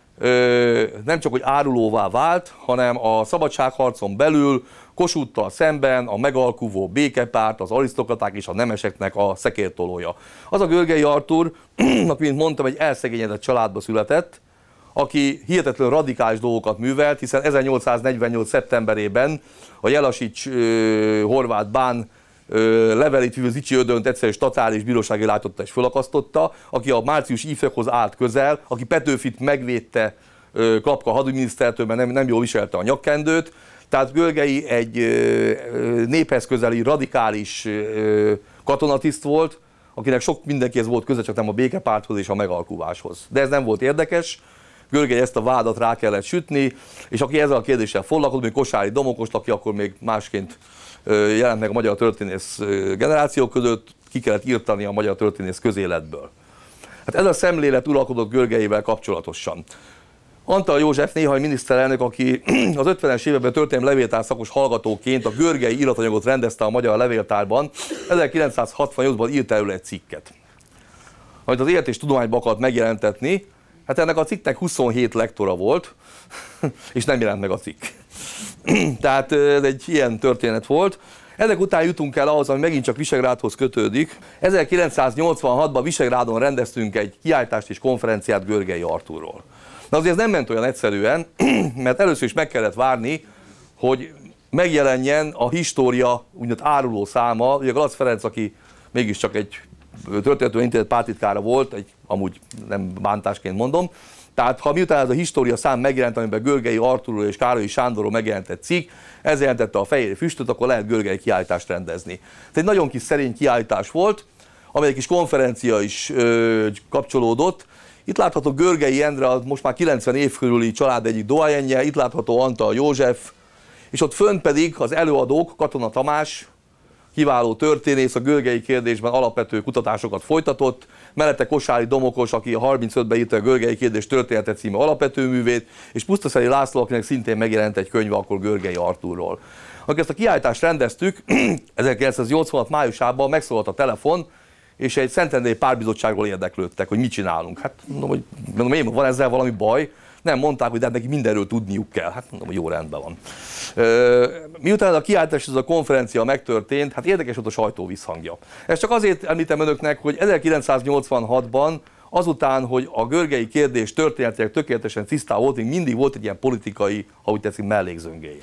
nem csak hogy árulóvá vált, hanem a szabadságharcon belül Kossuthtal szemben a megalkuvó békepárt, az arisztokraták és a nemeseknek a szekértolója. Az a Görgei Artúr, aki, mint mondtam, egy elszegényedett családba született, aki hihetetlen radikális dolgokat művelt, hiszen 1848. szeptemberében a Jelasics horvát bán levelét vívő Zichy Ödönt egyszerűen statális bírósági látotta és fölakasztotta, aki a márciusi ifekhoz állt közel, aki Petőfit megvédte Klapka hadügyminisztertől, mert nem jól viselte a nyakkendőt. Tehát Görgei egy néphez közeli, radikális katonatiszt volt, akinek sok mindenkihez volt köze, csak nem a békepárthoz és a megalkuváshoz. De ez nem volt érdekes. Görgei ezt a vádat rá kellett sütni, és aki ezzel a kérdéssel foglalkozott, még Kossáry Domokos, aki akkor még másként jelent meg a magyar történész generációk között, ki kellett írtani a magyar történész közéletből. Hát ez a szemlélet uralkodott Görgeivel kapcsolatosan. Antal József néhai miniszterelnök, aki az 50-es években történelmi levéltár szakos hallgatóként a görgei iratanyagot rendezte a magyar levéltárban, 1968-ban írt erről egy cikket, amit az Élet és Tudományban akart megjelentetni. Hát ennek a cikknek 27 lektora volt, és nem jelent meg a cikk. Tehát ez egy ilyen történet volt. Ezek után jutunk el ahhoz, ami megint csak Visegrádhoz kötődik. 1986-ban Visegrádon rendeztünk egy kiállítást és konferenciát Görgei Artúrról. De azért ez nem ment olyan egyszerűen, mert először is meg kellett várni, hogy megjelenjen a história úgynevezett áruló száma. Ugye Glatz Ferenc, aki mégiscsak egy történetről intézet pártitkára volt, amúgy nem bántásként mondom. Tehát ha miután ez a história szám megjelent, amiben Görgei Artúrról és Károlyi Sándorról megjelent egy cikk, ez jelentette a fehér füstöt, akkor lehet Görgei kiállítást rendezni. Tehát egy nagyon kis szerény kiállítás volt, amely egy kis konferencia is kapcsolódott. Itt látható Görgei Endre, most már 90 év körüli család egyik doyenje, itt látható Antal József, és ott fönt pedig az előadók, Katona Tamás, kiváló történész, a görgei kérdésben alapvető kutatásokat folytatott, mellette Kossáry Domokos, aki a 35-ben írta a Görgei kérdés története című alapvető művét, és Pusztaszeli László, akinek szintén megjelent egy könyve akkor Görgei Artúrról. Amikor ezt a kiállítást rendeztük, 1986 májusában megszólalt a telefon, és egy Szentendrei pártbizottságról érdeklődtek, hogy mit csinálunk. Hát mondom, én van ezzel valami baj? Nem, mondták, hogy de neki mindenről tudniuk kell. Hát mondom, hogy jó, rendben van. Miután a kiállítás, ez a konferencia megtörtént, hát érdekes volt a sajtó visszhangja. Ezt csak azért említem önöknek, hogy 1986-ban, azután, hogy a görgei kérdés történetileg tökéletesen tisztán volt, még mindig volt egy ilyen politikai, ha úgy tetszik, mellékzöngéje.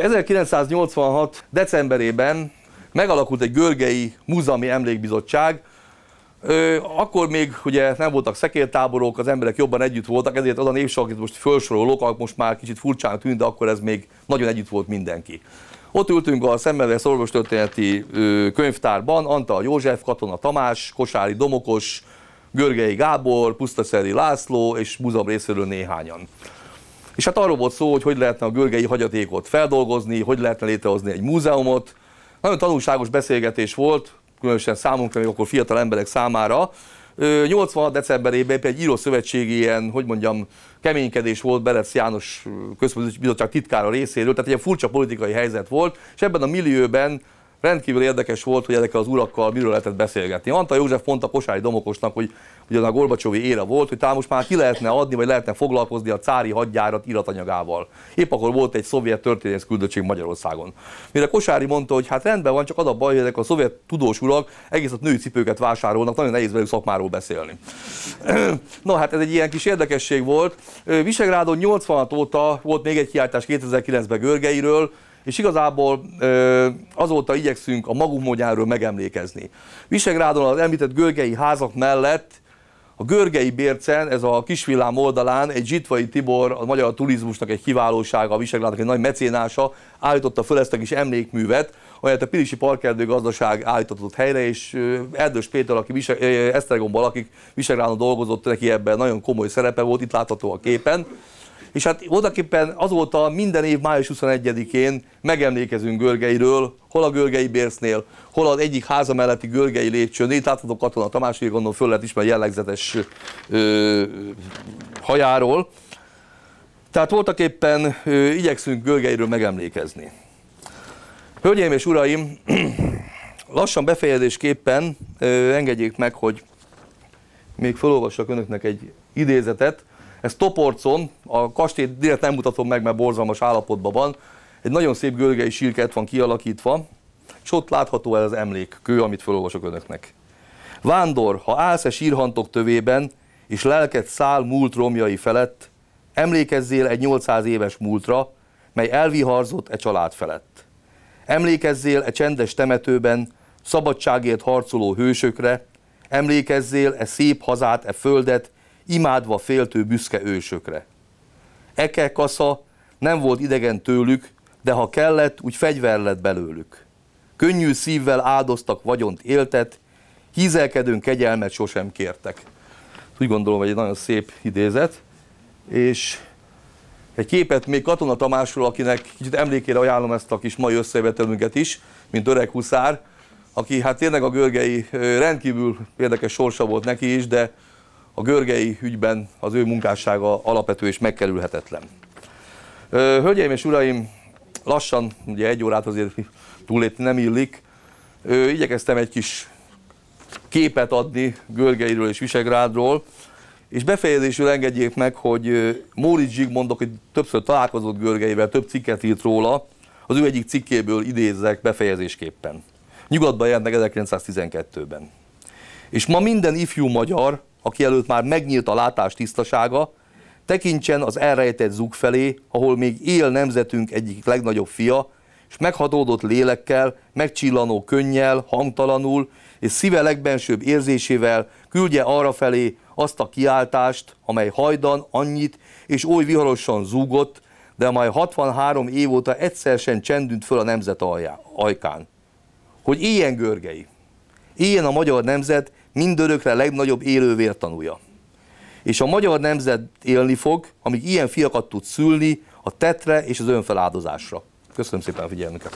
1986. decemberében megalakult egy görgei múzeumi emlékbizottság. Akkor még ugye nem voltak szekértáborok, az emberek jobban együtt voltak, ezért az a névsor, akit most felsorolok, most már kicsit furcsán tűnt, de akkor ez még nagyon együtt volt mindenki. Ott ültünk a Szemmelweis orvostörténeti könyvtárban, Antal József, Katona Tamás, Kossáry Domokos, Görgei Gábor, Pusztaszeli László és múzeum részéről néhányan. És hát arról volt szó, hogy lehetne a görgei hagyatékot feldolgozni, hogy lehetne létrehozni egy múzeumot. Nagyon tanulságos beszélgetés volt, különösen számunkra, még akkor fiatal emberek számára. 86. decemberében egy írószövetségi ilyen, hogy mondjam, keménykedés volt Berec János Központi Bizottság titkára részéről, tehát egy furcsa politikai helyzet volt, és ebben a millióben rendkívül érdekes volt, hogy ezekkel az urakkal miről lehetett beszélgetni. Antal József mondta Kosáry Domokosnak, hogy ugyan a Gorbacsovi ére volt, hogy talán most már ki lehetne adni, vagy lehetne foglalkozni a cári hadjárat iratanyagával. Épp akkor volt egy szovjet történész küldöttség Magyarországon. Mire Kosáry mondta, hogy hát rendben van, csak az a baj, hogy ezek a szovjet tudós urak egész női cipőket vásárolnak, nagyon nehéz velük szakmáról beszélni. No, hát ez egy ilyen kis érdekesség volt. Visegrádon 86 óta volt még egy kiállítás 2009-ben Görgeiről, és igazából azóta igyekszünk a magunk módjáról megemlékezni. Visegrádon az említett görgei házak mellett a Görgei Bércen, ez a Kisvillám oldalán egy Zsitvai Tibor, a magyar turizmusnak egy kiválósága, a Visegrádnak egy nagy mecénása állította föl ezt a kis emlékművet, amelyet a Pilisi Parkerdő Gazdaság állított helyre, és Erdős Péter, aki Esztergomban lakik, Visegrádon dolgozott, neki ebben nagyon komoly szerepe volt, itt látható a képen. És hát voltaképpen azóta minden év május 21-én megemlékezünk Görgeiről, hol a Görgei Bércnél, hol az egyik háza melletti Görgei lépcsőn. Itt láthatók Katona Tamás, hogy gondolom föl lehet ismerni jellegzetes hajáról. Tehát voltaképpen igyekszünk Görgeiről megemlékezni. Hölgyeim és uraim, lassan befejezésképpen engedjék meg, hogy még felolvassak önöknek egy idézetet. Ez Toporcon, a kastélyt direkt nem mutatom meg, mert borzalmas állapotban van. Egy nagyon szép görgei sírkert van kialakítva, és ott látható ez az emlékkő, amit felolvasok önöknek. Vándor, ha állsz-e sírhantok tövében, és lelked száll múlt romjai felett, emlékezzél egy 800 éves múltra, mely elviharzott e család felett. Emlékezzél e csendes temetőben szabadságért harcoló hősökre, emlékezzél e szép hazát, e földet, imádva féltő büszke ősökre. Eke kasza nem volt idegen tőlük, de ha kellett, úgy fegyver lett belőlük. Könnyű szívvel áldoztak vagyont éltet, hízelkedőn kegyelmet sosem kértek. Úgy gondolom, hogy egy nagyon szép idézet, és egy képet még Katona Tamásról, akinek kicsit emlékére ajánlom ezt a kis mai összejövetelünket is, mint öreg huszár, aki hát tényleg a görgei rendkívül érdekes sorsa volt neki is, de a görgei ügyben az ő munkássága alapvető és megkerülhetetlen. Hölgyeim és uraim, lassan, ugye 1 órát azért túllépni nem illik, igyekeztem egy kis képet adni Görgeiről és Visegrádról, és befejezésül engedjék meg, hogy Móricz Zsigmond, aki többször találkozott Görgeivel, több cikket írt róla, az ő egyik cikkéből idézzek befejezésképpen. Nyugatban jelent meg 1912-ben. És ma minden ifjú magyar, aki előtt már megnyílt a látás tisztasága, tekintsen az elrejtett zug felé, ahol még él nemzetünk egyik legnagyobb fia, és meghatódott lélekkel, megcsillanó könnyel, hangtalanul, és szíve legbensőbb érzésével küldje arrafelé azt a kiáltást, amely hajdan annyit és oly viharosan zúgott, de amely 63 év óta egyszer sem csendült föl a nemzet ajkán. Hogy éljen Görgei, éljen a magyar nemzet mindörökre legnagyobb élő vértanúja. És a magyar nemzet élni fog, amíg ilyen fiakat tud szülni a tettre és az önfeláldozásra. Köszönöm szépen a figyelmüket!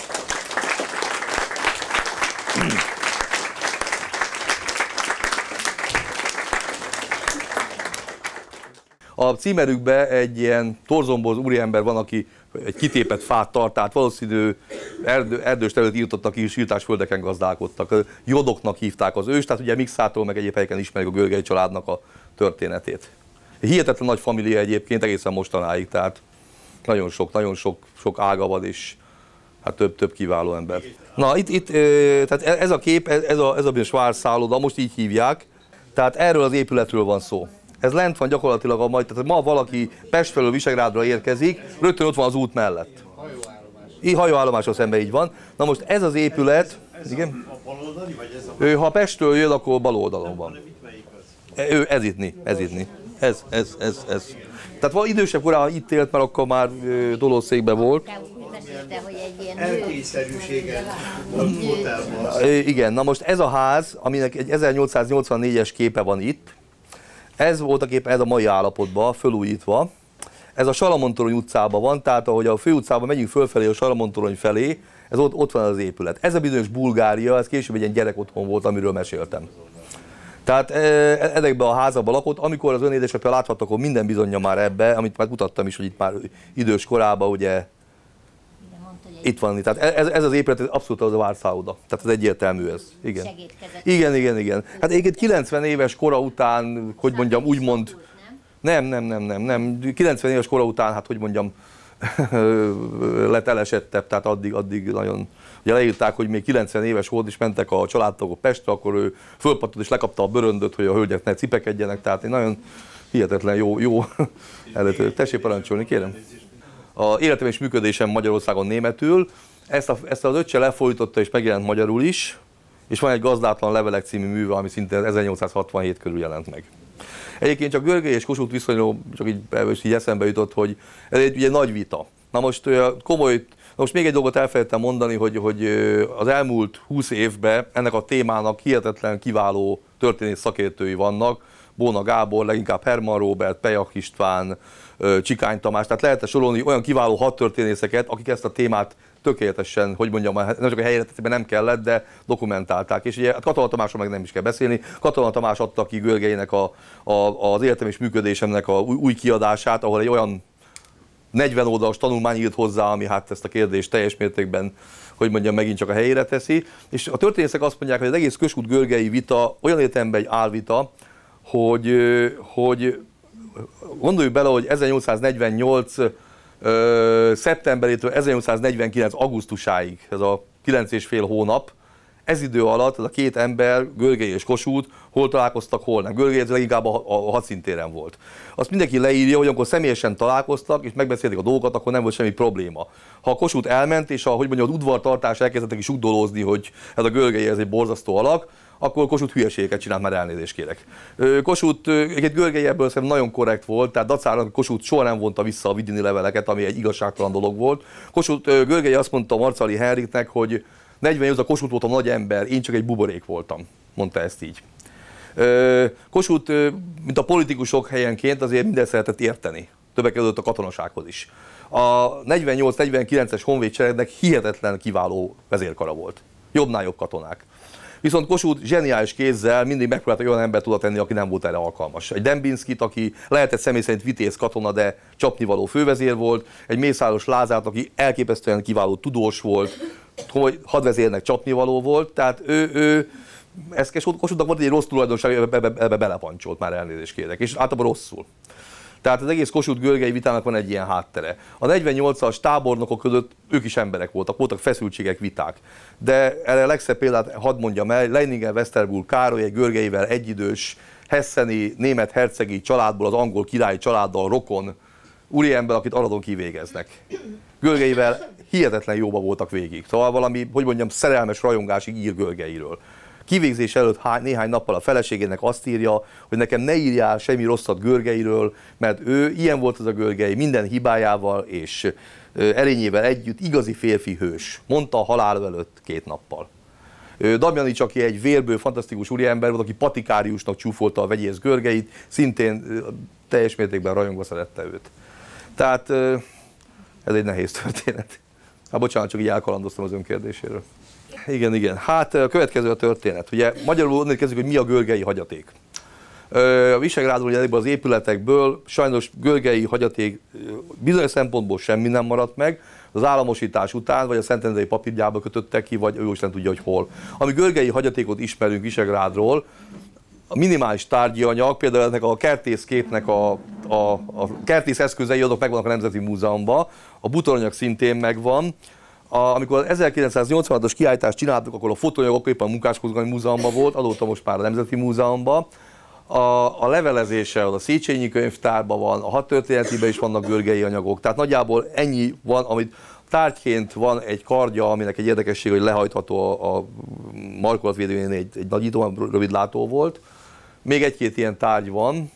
A címerükben egy ilyen torzomboz úriember van, aki egy kitépett fát tart, tehát valószínű erdős területet írtottak ki, és írtásföldeken gazdálkodtak. Jodoknak hívták az őst, tehát ugye Mixától meg egyéb helyeken ismerjük a Görgei családnak a történetét. Hihetetlen nagy família egyébként egészen mostanáig, tehát nagyon sok ága van, és hát több kiváló ember. Na itt tehát ez a kép, ez a Schwarz szálloda, most így hívják, tehát erről az épületről van szó. Ez lent van gyakorlatilag, tehát ma valaki Pest felől Visegrádra érkezik, rögtön ott van az út mellett. Hajóállomással szemben így van. Na most ez az épület, igen? A baloldali, vagy ez a... Ha Pestről jön, akkor bal oldalon van. Ez itt. Ez. Tehát van idősebb korában itt élt, mert akkor már dolószékben volt. Elkényszerűséget motelban. Igen, na most ez a ház, aminek egy 1884-es képe van itt, ez voltaképpen ez a mai állapotban, fölújítva. Ez a Salamon-torony utcában van, tehát ahogy a főutcában megyünk fölfelé a Salamon-torony felé, ez ott van az épület. Ez a bizonyos Bulgária, ez később egy ilyen gyerekotthon volt, amiről meséltem. Tehát ezekben a házakban lakott, amikor az ön édesapja láthatta, akkor minden bizonja már ebbe, amit már mutattam is, hogy itt már idős korában ugye... De mondta, hogy Itt van, tehát ez az épület abszolút az a várszálloda. Tehát ez egyértelmű ez. Igen. Segédkezett. Igen. Hát egyébként 90 éves kora után, hogy mondjam, úgymond... Nem. 90 éves kora után, hát hogy mondjam, lett elesettebb, tehát addig nagyon... Ugye leírták, hogy még 90 éves volt, és mentek a családtagok Pestre, akkor ő fölpattant és lekapta a bőröndöt, hogy a hölgyek ne cipekedjenek, tehát egy nagyon hihetetlen jó előtt. Tessék parancsolni, kérem. A életem és működésem Magyarországon németül, ezt az öccse lefordította és megjelent magyarul is, és van egy Gazdátlan levelek című műve, ami szintén 1867 körül jelent meg. Egyébként csak Görgei és Kossuth viszonyról csak így eszembe jutott, hogy ez egy ugye nagy vita. Na most még egy dolgot elfelejtettem mondani, hogy az elmúlt 20 évben ennek a témának hihetetlen kiváló történész szakértői vannak. Bóna Gábor, leginkább Herman Róbert, Pejach István, Csikány Tamás, tehát lehetne sorolni olyan kiváló hadtörténészeket, akik ezt a témát tökéletesen, hogy mondjam, nem csak a helyzetben nem kellett, de dokumentálták. És ugye Katona Tamásról meg nem is kell beszélni. Katona Tamás adta ki Görgeinek az Életem és működésemnek a új kiadását, ahol egy olyan 40 oldalas tanulmány írt hozzá, ami hát ezt a kérdést teljes mértékben, hogy mondjam, megint csak a helyére teszi. És a történészek azt mondják, hogy az egész Kossuth-Görgei vita olyan értelemben egy álvita, hogy gondoljuk bele, hogy 1848 szeptemberétől 1849 augusztusáig, ez a 9,5 hónap, ez idő alatt ez a két ember, Görgei és Kossuth, hol találkoztak, hol nem. Görgei ez leginkább a hadszintéren volt. Azt mindenki leírja, hogy amikor személyesen találkoztak, és megbeszélték a dolgokat, akkor nem volt semmi probléma. Ha a Kossuth elment, és az udvartartás elkezdtek is ugdolózni, hogy ez a Görgei ez egy borzasztó alak, akkor Kossuth hülyeségeket csinált, már elnézést kérek. Kossuth, egy Görgei ebből szerintem nagyon korrekt volt, tehát dacára Kossuth soha nem vonta vissza a vidini leveleket, ami egy igazságtalan dolog volt. Görgei azt mondta Marcali Henriknek, hogy 40 év a Kossuth volt a nagy ember, én csak egy buborék voltam, mondta ezt így. Kossuth, mint a politikusok helyenként azért mindent szeretett érteni, többek között a katonasághoz is. A 48-49-es honvédseregnek hihetetlen kiváló vezérkara volt, jobbnál jobb katonák. Viszont Kossuth zseniális kézzel mindig megpróbálta olyan embert oda tenni, aki nem volt erre alkalmas. Egy Dembinskit, aki lehetett személy szerint vitéz katona, de csapnivaló fővezér volt, egy Mészáros Lázárt, aki elképesztően kiváló tudós volt, hogy hadvezérnek csapnivaló volt, tehát Kossuthnak volt egy rossz tulajdonság, ebbe belepancsolt, már elnézést kérek, és általában rosszul. Tehát az egész Kossuth-Görgei vitának van egy ilyen háttere. A 48-as tábornokok között ők is emberek voltak feszültségek, viták. De erre a legszebb példát hadd mondjam el, Leiningen-Westerburg Károly egy Görgeivel egyidős, hesseni, német hercegi családból, az angol királyi családdal rokon úriember, akit Aradon kivégeznek. Görgeivel hihetetlen jóba voltak végig. Szóval valami, hogy mondjam, szerelmes rajongásig ír Görgeiről. Kivégzés előtt néhány nappal a feleségének azt írja, hogy nekem ne írjál semmi rosszat Görgeiről, mert ő ilyen volt az a Görgei, minden hibájával és erényével együtt igazi férfi hős, mondta a halál előtt 2 nappal. Damjanics, aki egy vérből fantasztikus úriember volt, aki patikáriusnak csúfolta a vegyész Görgeit, szintén teljes mértékben rajongva szerette őt. Tehát ez egy nehéz történet. Bocsánat, csak így elkalandoztam az önkérdéséről. Igen. Hát a következő a történet. Ugye magyarul onnan kezdjük, hogy mi a görgei hagyaték. A Visegrádról, ugye az épületekből sajnos görgei hagyaték bizonyos szempontból semmi nem maradt meg, az államosítás után, vagy a Szentendrei papírgyárba kötöttek ki, vagy ő is nem tudja, hogy hol. Ami görgei hagyatékot ismerünk Visegrádról, a minimális tárgyi anyag, például ennek a kertészképnek a kertész eszközei, azok megvannak a Nemzeti Múzeumban, a bútoranyag szintén megvan. Amikor 1986-os kiállítást csináltuk, akkor a fotóanyag éppen a Munkásmozgalmi Múzeumban volt, azóta most már a Nemzeti Múzeumban. A levelezése a Széchenyi könyvtárban van, a hadtörténetében is vannak görgei anyagok, tehát nagyjából ennyi van, amit tárgyként van egy kardja, aminek egy érdekesség, hogy lehajtható a markolatvédőjén egy nagyító, rövidlátó volt. Még egy-két ilyen tárgy van.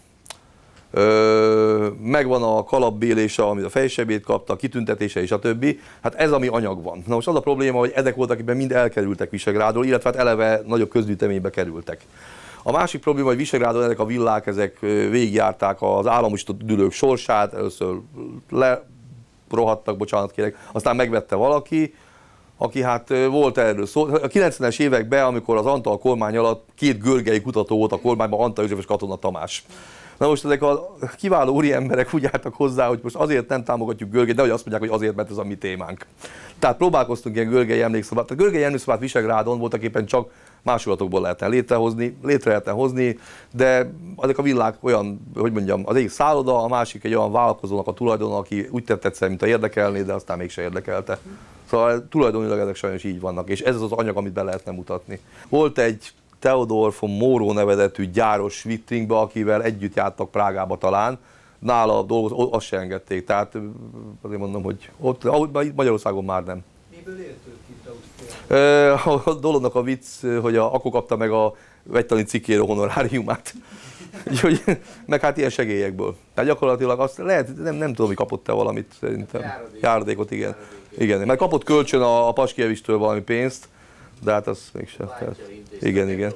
Megvan a kalapbélése, amit a fejsebét kapta, a kitüntetése és a többi. Hát ez, ami anyag van. Na most az a probléma, hogy ezek voltak, akikben mind elkerültek Visegrádról, illetve hát eleve nagyobb közgyűjteménybe kerültek. A másik probléma, hogy Visegrádon ezek a villák, ezek végigjárták az államosított üdülők sorsát, először lerohadtak, bocsánat kérek, aztán megvette valaki, aki hát volt erről szó. A 90-es években, amikor az Antal kormány alatt 2 görgei kutató volt a kormányban, Antal József és Katona Tamás. Na most ezek a kiváló úri emberek úgy álltak hozzá, hogy most azért nem támogatjuk Görgeit, de hogy azt mondják, hogy azért, mert ez a mi témánk. Tehát próbálkoztunk ilyen görgei emlékszobát. A görgei emlékszobát Visegrádon voltaképpen csak másolatokból lehetne létre lehetne hozni, de ezek a villák olyan, hogy mondjam, az egyik szálloda, a másik egy olyan vállalkozónak a tulajdona, aki úgy tett egyszer, mint a érdekelné, de aztán mégse érdekelte. Szóval tulajdonilag ezek sajnos így vannak, és ez az anyag, amit be lehetne mutatni. Volt egy Theodor von Moro nevezetű gyáros Wittringbe, akivel együtt jártak Prágába talán, nála dolgozott, azt se engedték, tehát azért mondom, hogy ott Magyarországon már nem. Miből éltől kint A dolognak a vicc, hogy akkor kapta meg a vegytani cikkérő honoráriumát. Úgyhogy, meg hát ilyen segélyekből. Tehát gyakorlatilag azt lehet, nem tudom, hogy kapott-e valamit szerintem. Járadékot, igen. Igen, mert kapott kölcsön a Paskievistől valami pénzt, de hát az mégsem. Igen.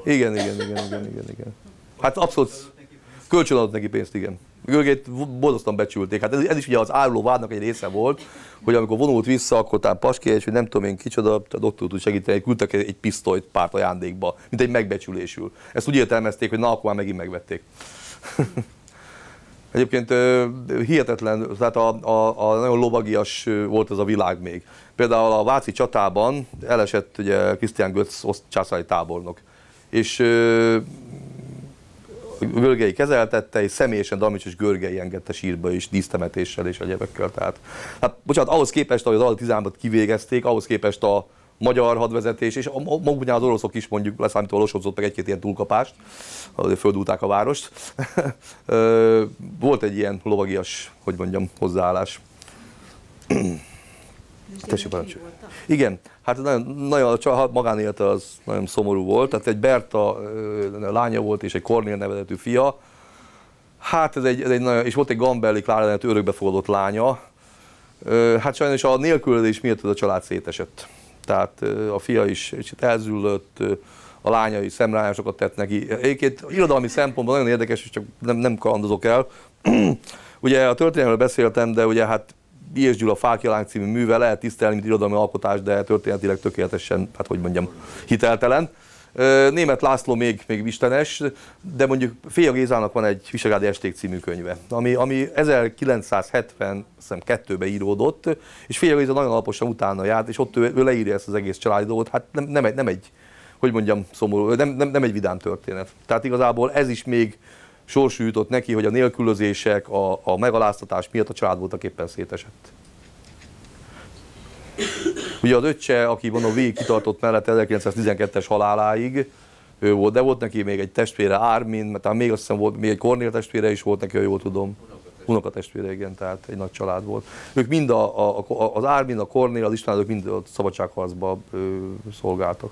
Hát abszolút kölcsön adott neki pénzt, igen. Görgeit borzasztóan becsülték. Hát ez is ugye az áruló vádnak egy része volt, hogy amikor vonult vissza, akkor talán Paskievich, hogy nem tudom én kicsoda, a doktor tud segíteni, küldtek egy pisztolyt párt ajándékba, mint egy megbecsülésül. Ezt úgy értelmezték, hogy na, akkor már megint megvették. Egyébként hihetetlen, tehát a nagyon lovagias volt ez a világ még. Például a váci csatában elesett ugye Christian Götz császári tábornok, és Görgei kezeltette, és személyesen Damicsos Görgei engedte sírba is, dísztemetéssel és egyebekkel. Tehát, hát bocsánat, ahhoz képest, ahogy az Al-Tizánban kivégezték, ahhoz képest a magyar hadvezetés, és maguk az oroszok is mondjuk leszámítva Losodzott meg egy-két ilyen túlkapást, azért földúlták a várost. Volt egy ilyen lovagias, hogy mondjam, hozzáállás. Tessék, parancsolj. Igen, hát nagyon a magánélete az nagyon szomorú volt, tehát egy Berta lánya volt és egy Kornél nevezetű fia. Hát ez egy nagyon, és volt egy Gambelli Klára nevezetű örökbefogadott lánya. Hát sajnos a nélkülözés miatt ez a család szétesett. Tehát a fia is elzüllött, a lánya is szemrányásokat tett neki. Egyébként irodalmi szempontból nagyon érdekes, és csak nem kalandozok el. Ugye a történelemről beszéltem, de ugye hát Biés Gyula Fáklylánk című műve lehet tisztelni, mint irodalmi alkotás, de történetileg tökéletesen, hát hogy mondjam, hiteltelen. Németh László még istenes, de mondjuk Féja Gézának van egy Visegrádi Esték című könyve, ami 1972-ben íródott, és Féja Géza nagyon alaposan utána járt, és ott ő leírja ezt az egész családi dolgot, hát nem egy, hogy mondjam, szomorú, nem egy vidám történet. Tehát igazából ez is még sorsú jutott neki, hogy a nélkülözések, a megaláztatás miatt a család voltaképpen szétesett. Ugye az öccse, aki mondom végig kitartott mellett 1912-es haláláig, ő volt, de volt neki még egy testvére, Ármin, mert még azt hiszem volt, még egy Kornél testvére is volt neki, ha jól tudom. Unokatestvére, igen, tehát egy nagy család volt. Ők mind az Ármin, a Kornél, az István, mind a szabadságharcban szolgáltak.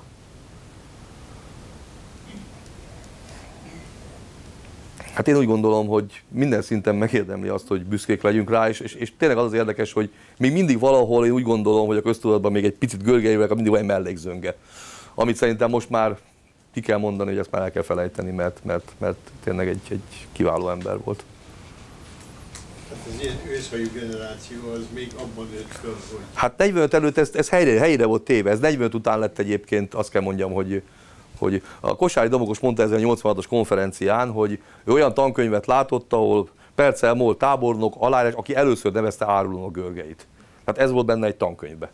Hát én úgy gondolom, hogy minden szinten megérdemli azt, hogy büszkék legyünk rá, és tényleg az érdekes, hogy még mindig valahol én úgy gondolom, hogy a köztudatban még egy picit Görgeivel mindig van egy mellékzönge. Amit szerintem most már ki kell mondani, hogy ezt már el kell felejteni, mert tényleg egy kiváló ember volt. Hát az ilyen őszhajú generáció az még abban nőtt föl, hogy... Hát 45 előtt ez helyre volt téve, ez 45 után lett egyébként, azt kell mondjam, hogy a Kossuth Domokos mondta ezen a 86-os konferencián, hogy ő olyan tankönyvet látott, ahol Percel Moll tábornok, alárás, aki először nevezte árulónak Görgeit. Tehát ez volt benne egy tankönyvbe.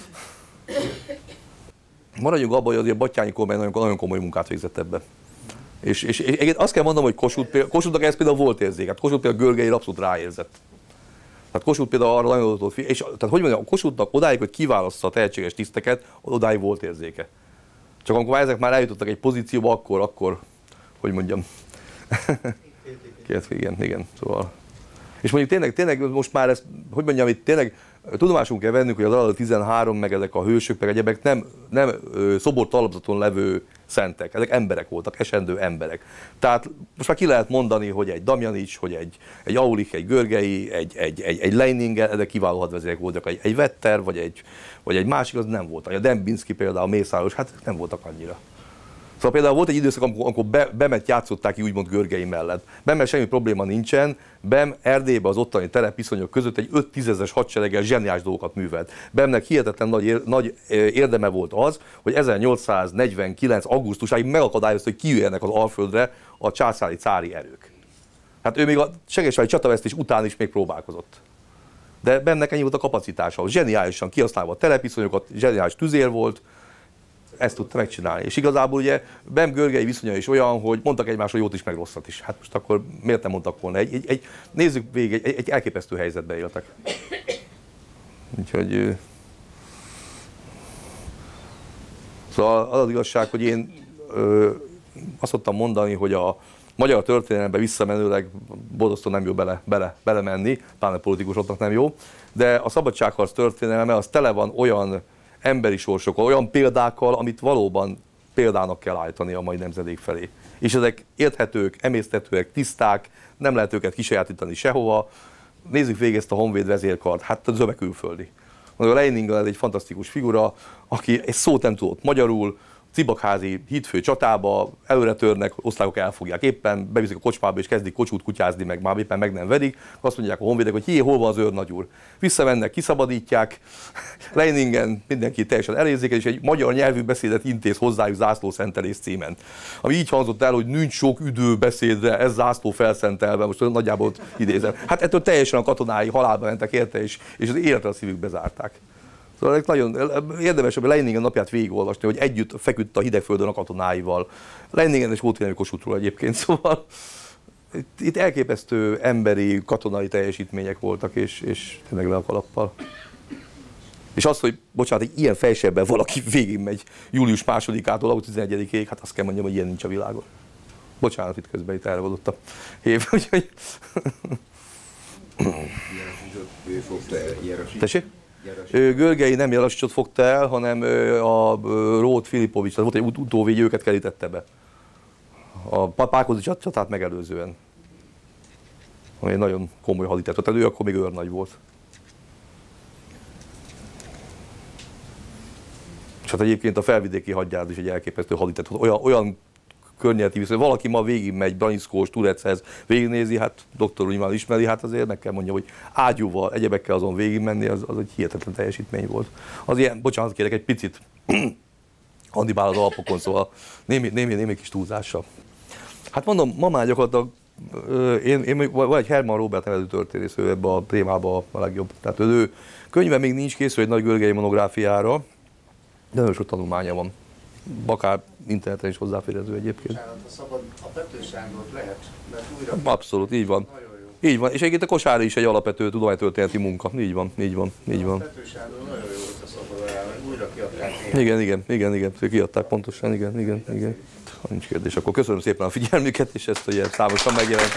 Maradjunk abban, hogy azért Batthyány kormány nagyon komoly munkát végzett ebbe. És azt kell mondanom, hogy Kossuthnak ez például volt érzéke. Hát Kossuth például Görgeire abszolút ráérzett. Tehát Kossuth például arra nagyon adott, és tehát hogy mondjam, a Kossuthnak odáig, hogy kiválassza a tehetséges tiszteket, odáig volt érzéke. Csak amikor ezek már eljutottak egy pozícióba, akkor hogy mondjam. Igen, szóval. És mondjuk tényleg most már ezt, hogy mondjam, itt tényleg tudomásunk kell vennünk, hogy az Aradi 13, meg ezek a hősök, meg egyebek nem szobortalapzaton levő szentek, ezek emberek voltak, esendő emberek. Tehát most már ki lehet mondani, hogy egy Damjanics, hogy egy Aulich, egy Görgei, egy Leininger, ezek kiváló hadvezérek voltak, egy Vetter, vagy egy másik, az nem volt. A Dembinski például, Mészáros, hát nem voltak annyira. Szóval például volt egy időszak, amikor Bemet játszották ki úgymond Görgei mellett. Bemmel semmi probléma nincsen, Bem Erdélyben az ottani telepiszonyok között egy 5-10-es hadsereggel zseniális dolgokat művelt. Bemnek hihetetlen nagy érdeme volt az, hogy 1849. augusztusáig megakadályozta, hogy kijöjjenek az Alföldre a császári cári erők. Hát ő még a Segesvári csatavesztés után is még próbálkozott. De bennek ennyi volt a kapacitása. Zseniálisan kihasználva a telepiszonyokat, zseniális tüzér volt, ezt tudta megcsinálni. És igazából ugye Bem Görgei viszonya is olyan, hogy mondtak egymásról jót is, meg rosszat is. Hát most akkor miért nem mondtak volna? Nézzük végig, egy elképesztő helyzetbe éltek. Úgyhogy... Szóval az igazság, hogy én azt szoktam mondani, hogy a magyar történelembe visszamenőleg borzasztó nem jó belemenni, pláne politikusoknak nem jó, de a szabadságharc történelme az tele van olyan emberi sorsokkal, olyan példákkal, amit valóban példának kell állítani a mai nemzedék felé. És ezek érthetők, emészthetőek, tiszták, nem lehet őket kisajátítani sehova. Nézzük végig ezt a Honvéd vezérkart, hát a zöme külföldi. A Leiningen ez egy fantasztikus figura, aki egy szót nem tudott magyarul, Cibakházi hídfő csatába, előre törnek, osztrákok elfogják éppen, beviszik a kocsmába és kezdik kocsút kutyázni, meg már éppen meg nem verik. Azt mondják a honvédek, hogy hol van az őrnagyúr. Visszamennek, kiszabadítják, Leiningen mindenki teljesen elérzékel, és egy magyar nyelvű beszédet intéz hozzájuk zászlószentelés címen. Ami így hangzott el, hogy nincs sok üdő beszédre, ez zászló felszentelve, most nagyjából idézem. Hát ettől teljesen a katonái halálba mentek érte, és az életre a szívükbe zárták. Szóval nagyon érdemes a Leiningen napját végigolvasni, hogy együtt feküdt a hidegföldön a katonáival. Leiningen és volt ilyen Kossuthról egyébként, szóval itt elképesztő emberi, katonai teljesítmények voltak, és tényleg le a kalappal. És az, hogy bocsánat, egy ilyen fejsebben valaki végigmegy július 2-ától augusztus 11-ig, hát azt kell mondjam, hogy ilyen nincs a világon. Bocsánat, itt közben itt elragadott a hív, úgyhogy... Tessék? Görgei nem Jarasicsot fogta el, hanem a Róth Filipovics, tehát volt egy utóvédje, őket kerítette be. A Pákozdi csatát megelőzően. Ami egy nagyon komoly haditett, tehát ő akkor még őrnagy volt. És hát egyébként a felvidéki hadjárat is egy elképesztő haditett, olyan környezeti viszony. Valaki ma végigmegy Braniszkós, Turechez, végignézi, hát doktor nyilván ismeri, hát azért meg kell mondjam, hogy ágyúval, egyebekkel azon végigmenni, az egy hihetetlen teljesítmény volt. Az ilyen, bocsánat kérek, egy picit Hannibál az Alpokon, szóval némi kis túlzással. Hát mondom, ma már gyakorlatilag van egy Herman Robert nevező történész, ő ebben a témában a legjobb. Tehát ő könyve még nincs készül egy nagy görgei monográfiára, de nagyon sok tanulmánya van. Akár interneten is hozzáférhető egyébként. A Pető Sándort lehet, mert újra... Abszolút, így van. Így van. És egyébként a Kosár is egy alapvető tudománytörténeti munka. Így van. A Pető Sándor nagyon jó volt a szabadalában, újra kiadták. Igen, kiadták pontosan, igen. Nincs kérdés. Akkor köszönöm szépen a figyelmüket, és ezt, hogy ilyen számosan megjelentek.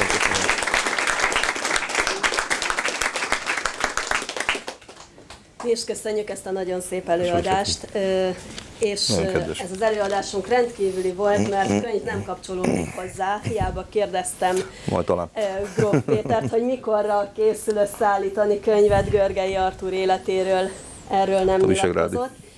Mi is köszönjük ezt a nagyon szép előadást, és ez az előadásunk rendkívüli volt, mert könyv nem kapcsolódik hozzá, hiába kérdeztem Gróf Pétert, hogy mikorra készül összeállítani könyvet Görgei Artúr életéről, erről nem nyilatkozott.